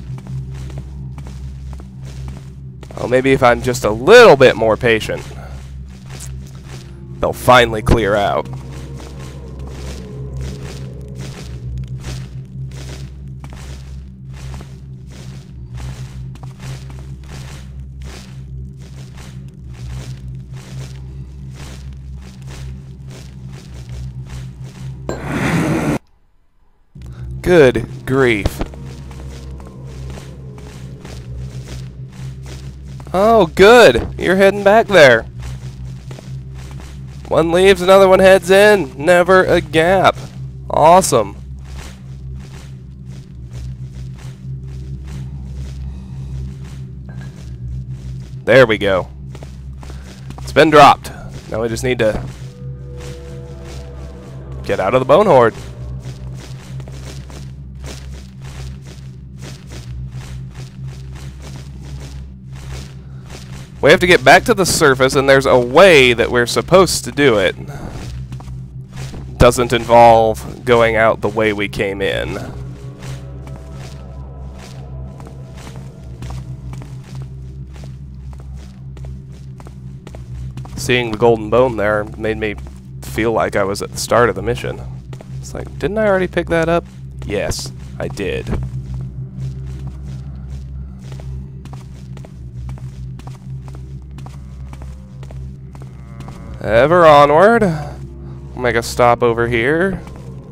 Well, maybe if I'm just a little bit more patient, they'll finally clear out. Good grief. Oh, good. You're heading back there. One leaves, another one heads in. Never a gap. Awesome. There we go. It's been dropped. Now we just need to get out of the Bonehoard. We have to get back to the surface, and there's a way that we're supposed to do it. Doesn't involve going out the way we came in. Seeing the golden bone there made me feel like I was at the start of the mission. It's like, didn't I already pick that up? Yes, I did. Ever onward. We'll make a stop over here.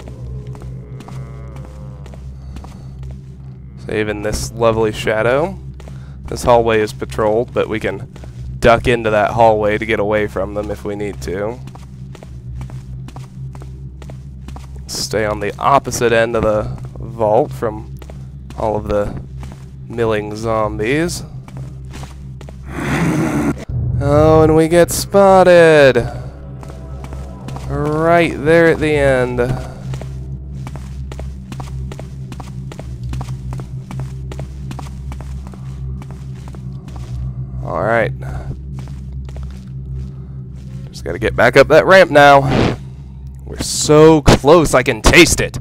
Saving this lovely shadow. This hallway is patrolled, but we can duck into that hallway to get away from them if we need to. Stay on the opposite end of the vault from all of the milling zombies. Oh, and we get spotted! Right there at the end. Alright. Just gotta get back up that ramp now. We're so close, I can taste it!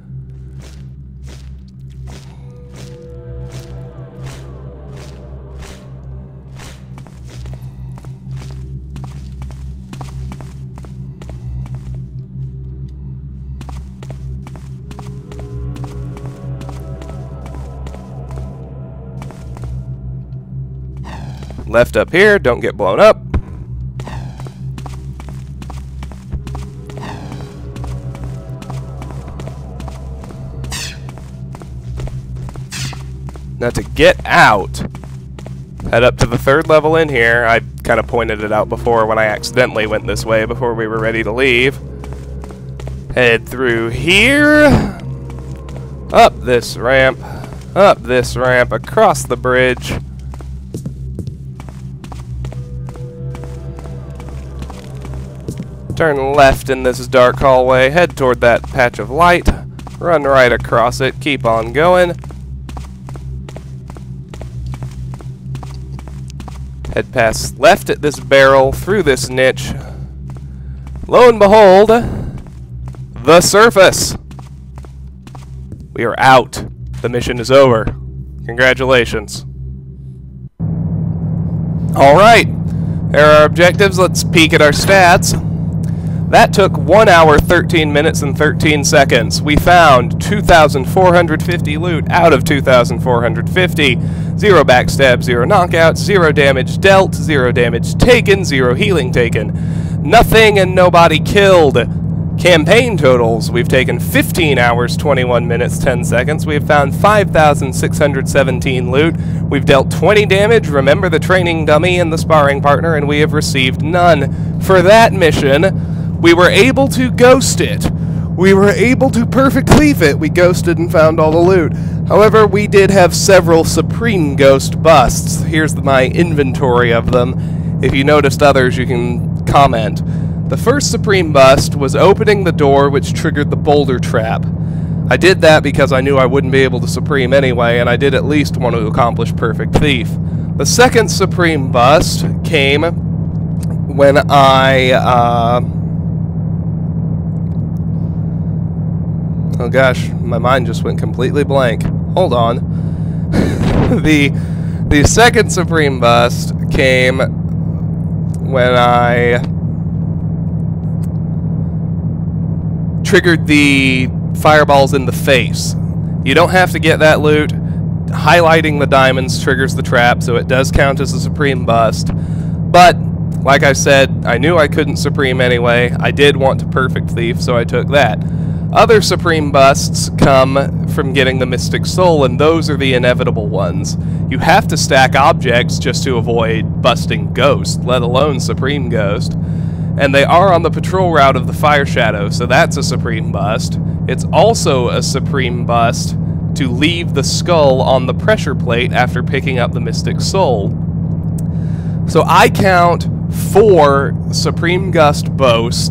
Left up here, don't get blown up. Now to get out, head up to the 3rd level in here. I kind of pointed it out before when I accidentally went this way before we were ready to leave. Head through here, up this ramp, across the bridge. Turn left in this dark hallway, head toward that patch of light, run right across it, keep on going. Head past left at this barrel, through this niche. Lo and behold, the surface! We are out. The mission is over. Congratulations. Alright, there are our objectives. Let's peek at our stats. That took 1 hour, 13 minutes, and 13 seconds. We found 2,450 loot out of 2,450. 0 backstab, 0 knockouts, 0 damage dealt, 0 damage taken, 0 healing taken. Nothing and nobody killed. Campaign totals. We've taken 15 hours, 21 minutes, 10 seconds. We have found 5,617 loot. We've dealt 20 damage, remember the training dummy and the sparring partner, and we have received none. For that mission, we were able to ghost it. we were able to perfect thief it. We ghosted and found all the loot. However, we did have several Supreme Ghost busts. Here's my inventory of them. If you noticed others, you can comment. The first Supreme bust was opening the door, which triggered the boulder trap. I did that because I knew I wouldn't be able to Supreme anyway, and I did at least want to accomplish Perfect Thief. The second Supreme bust came when I, oh gosh, my mind just went completely blank. Hold on. The second Supreme bust came when I triggered the fireballs in the face. You don't have to get that loot. Highlighting the diamonds triggers the trap, so it does count as a Supreme bust. But, like I said, I knew I couldn't Supreme anyway. I did want to Perfect Thief, so I took that. Other Supreme busts come from getting the Mystic Soul, and those are the inevitable ones. You have to stack objects just to avoid busting Ghost, let alone Supreme Ghost. And they are on the patrol route of the Fire Shadow, so that's a Supreme bust. It's also a Supreme bust to leave the skull on the pressure plate after picking up the Mystic Soul. So I count 4 Supreme Ghost busts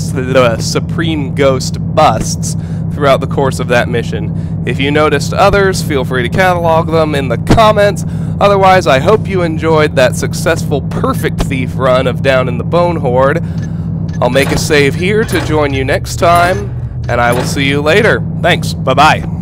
throughout the course of that mission. If you noticed others, feel free to catalog them in the comments. Otherwise, I hope you enjoyed that successful Perfect Thief run of Down in the Bonehoard. I'll make a save here to join you next time, and I will see you later. Thanks. Bye-bye.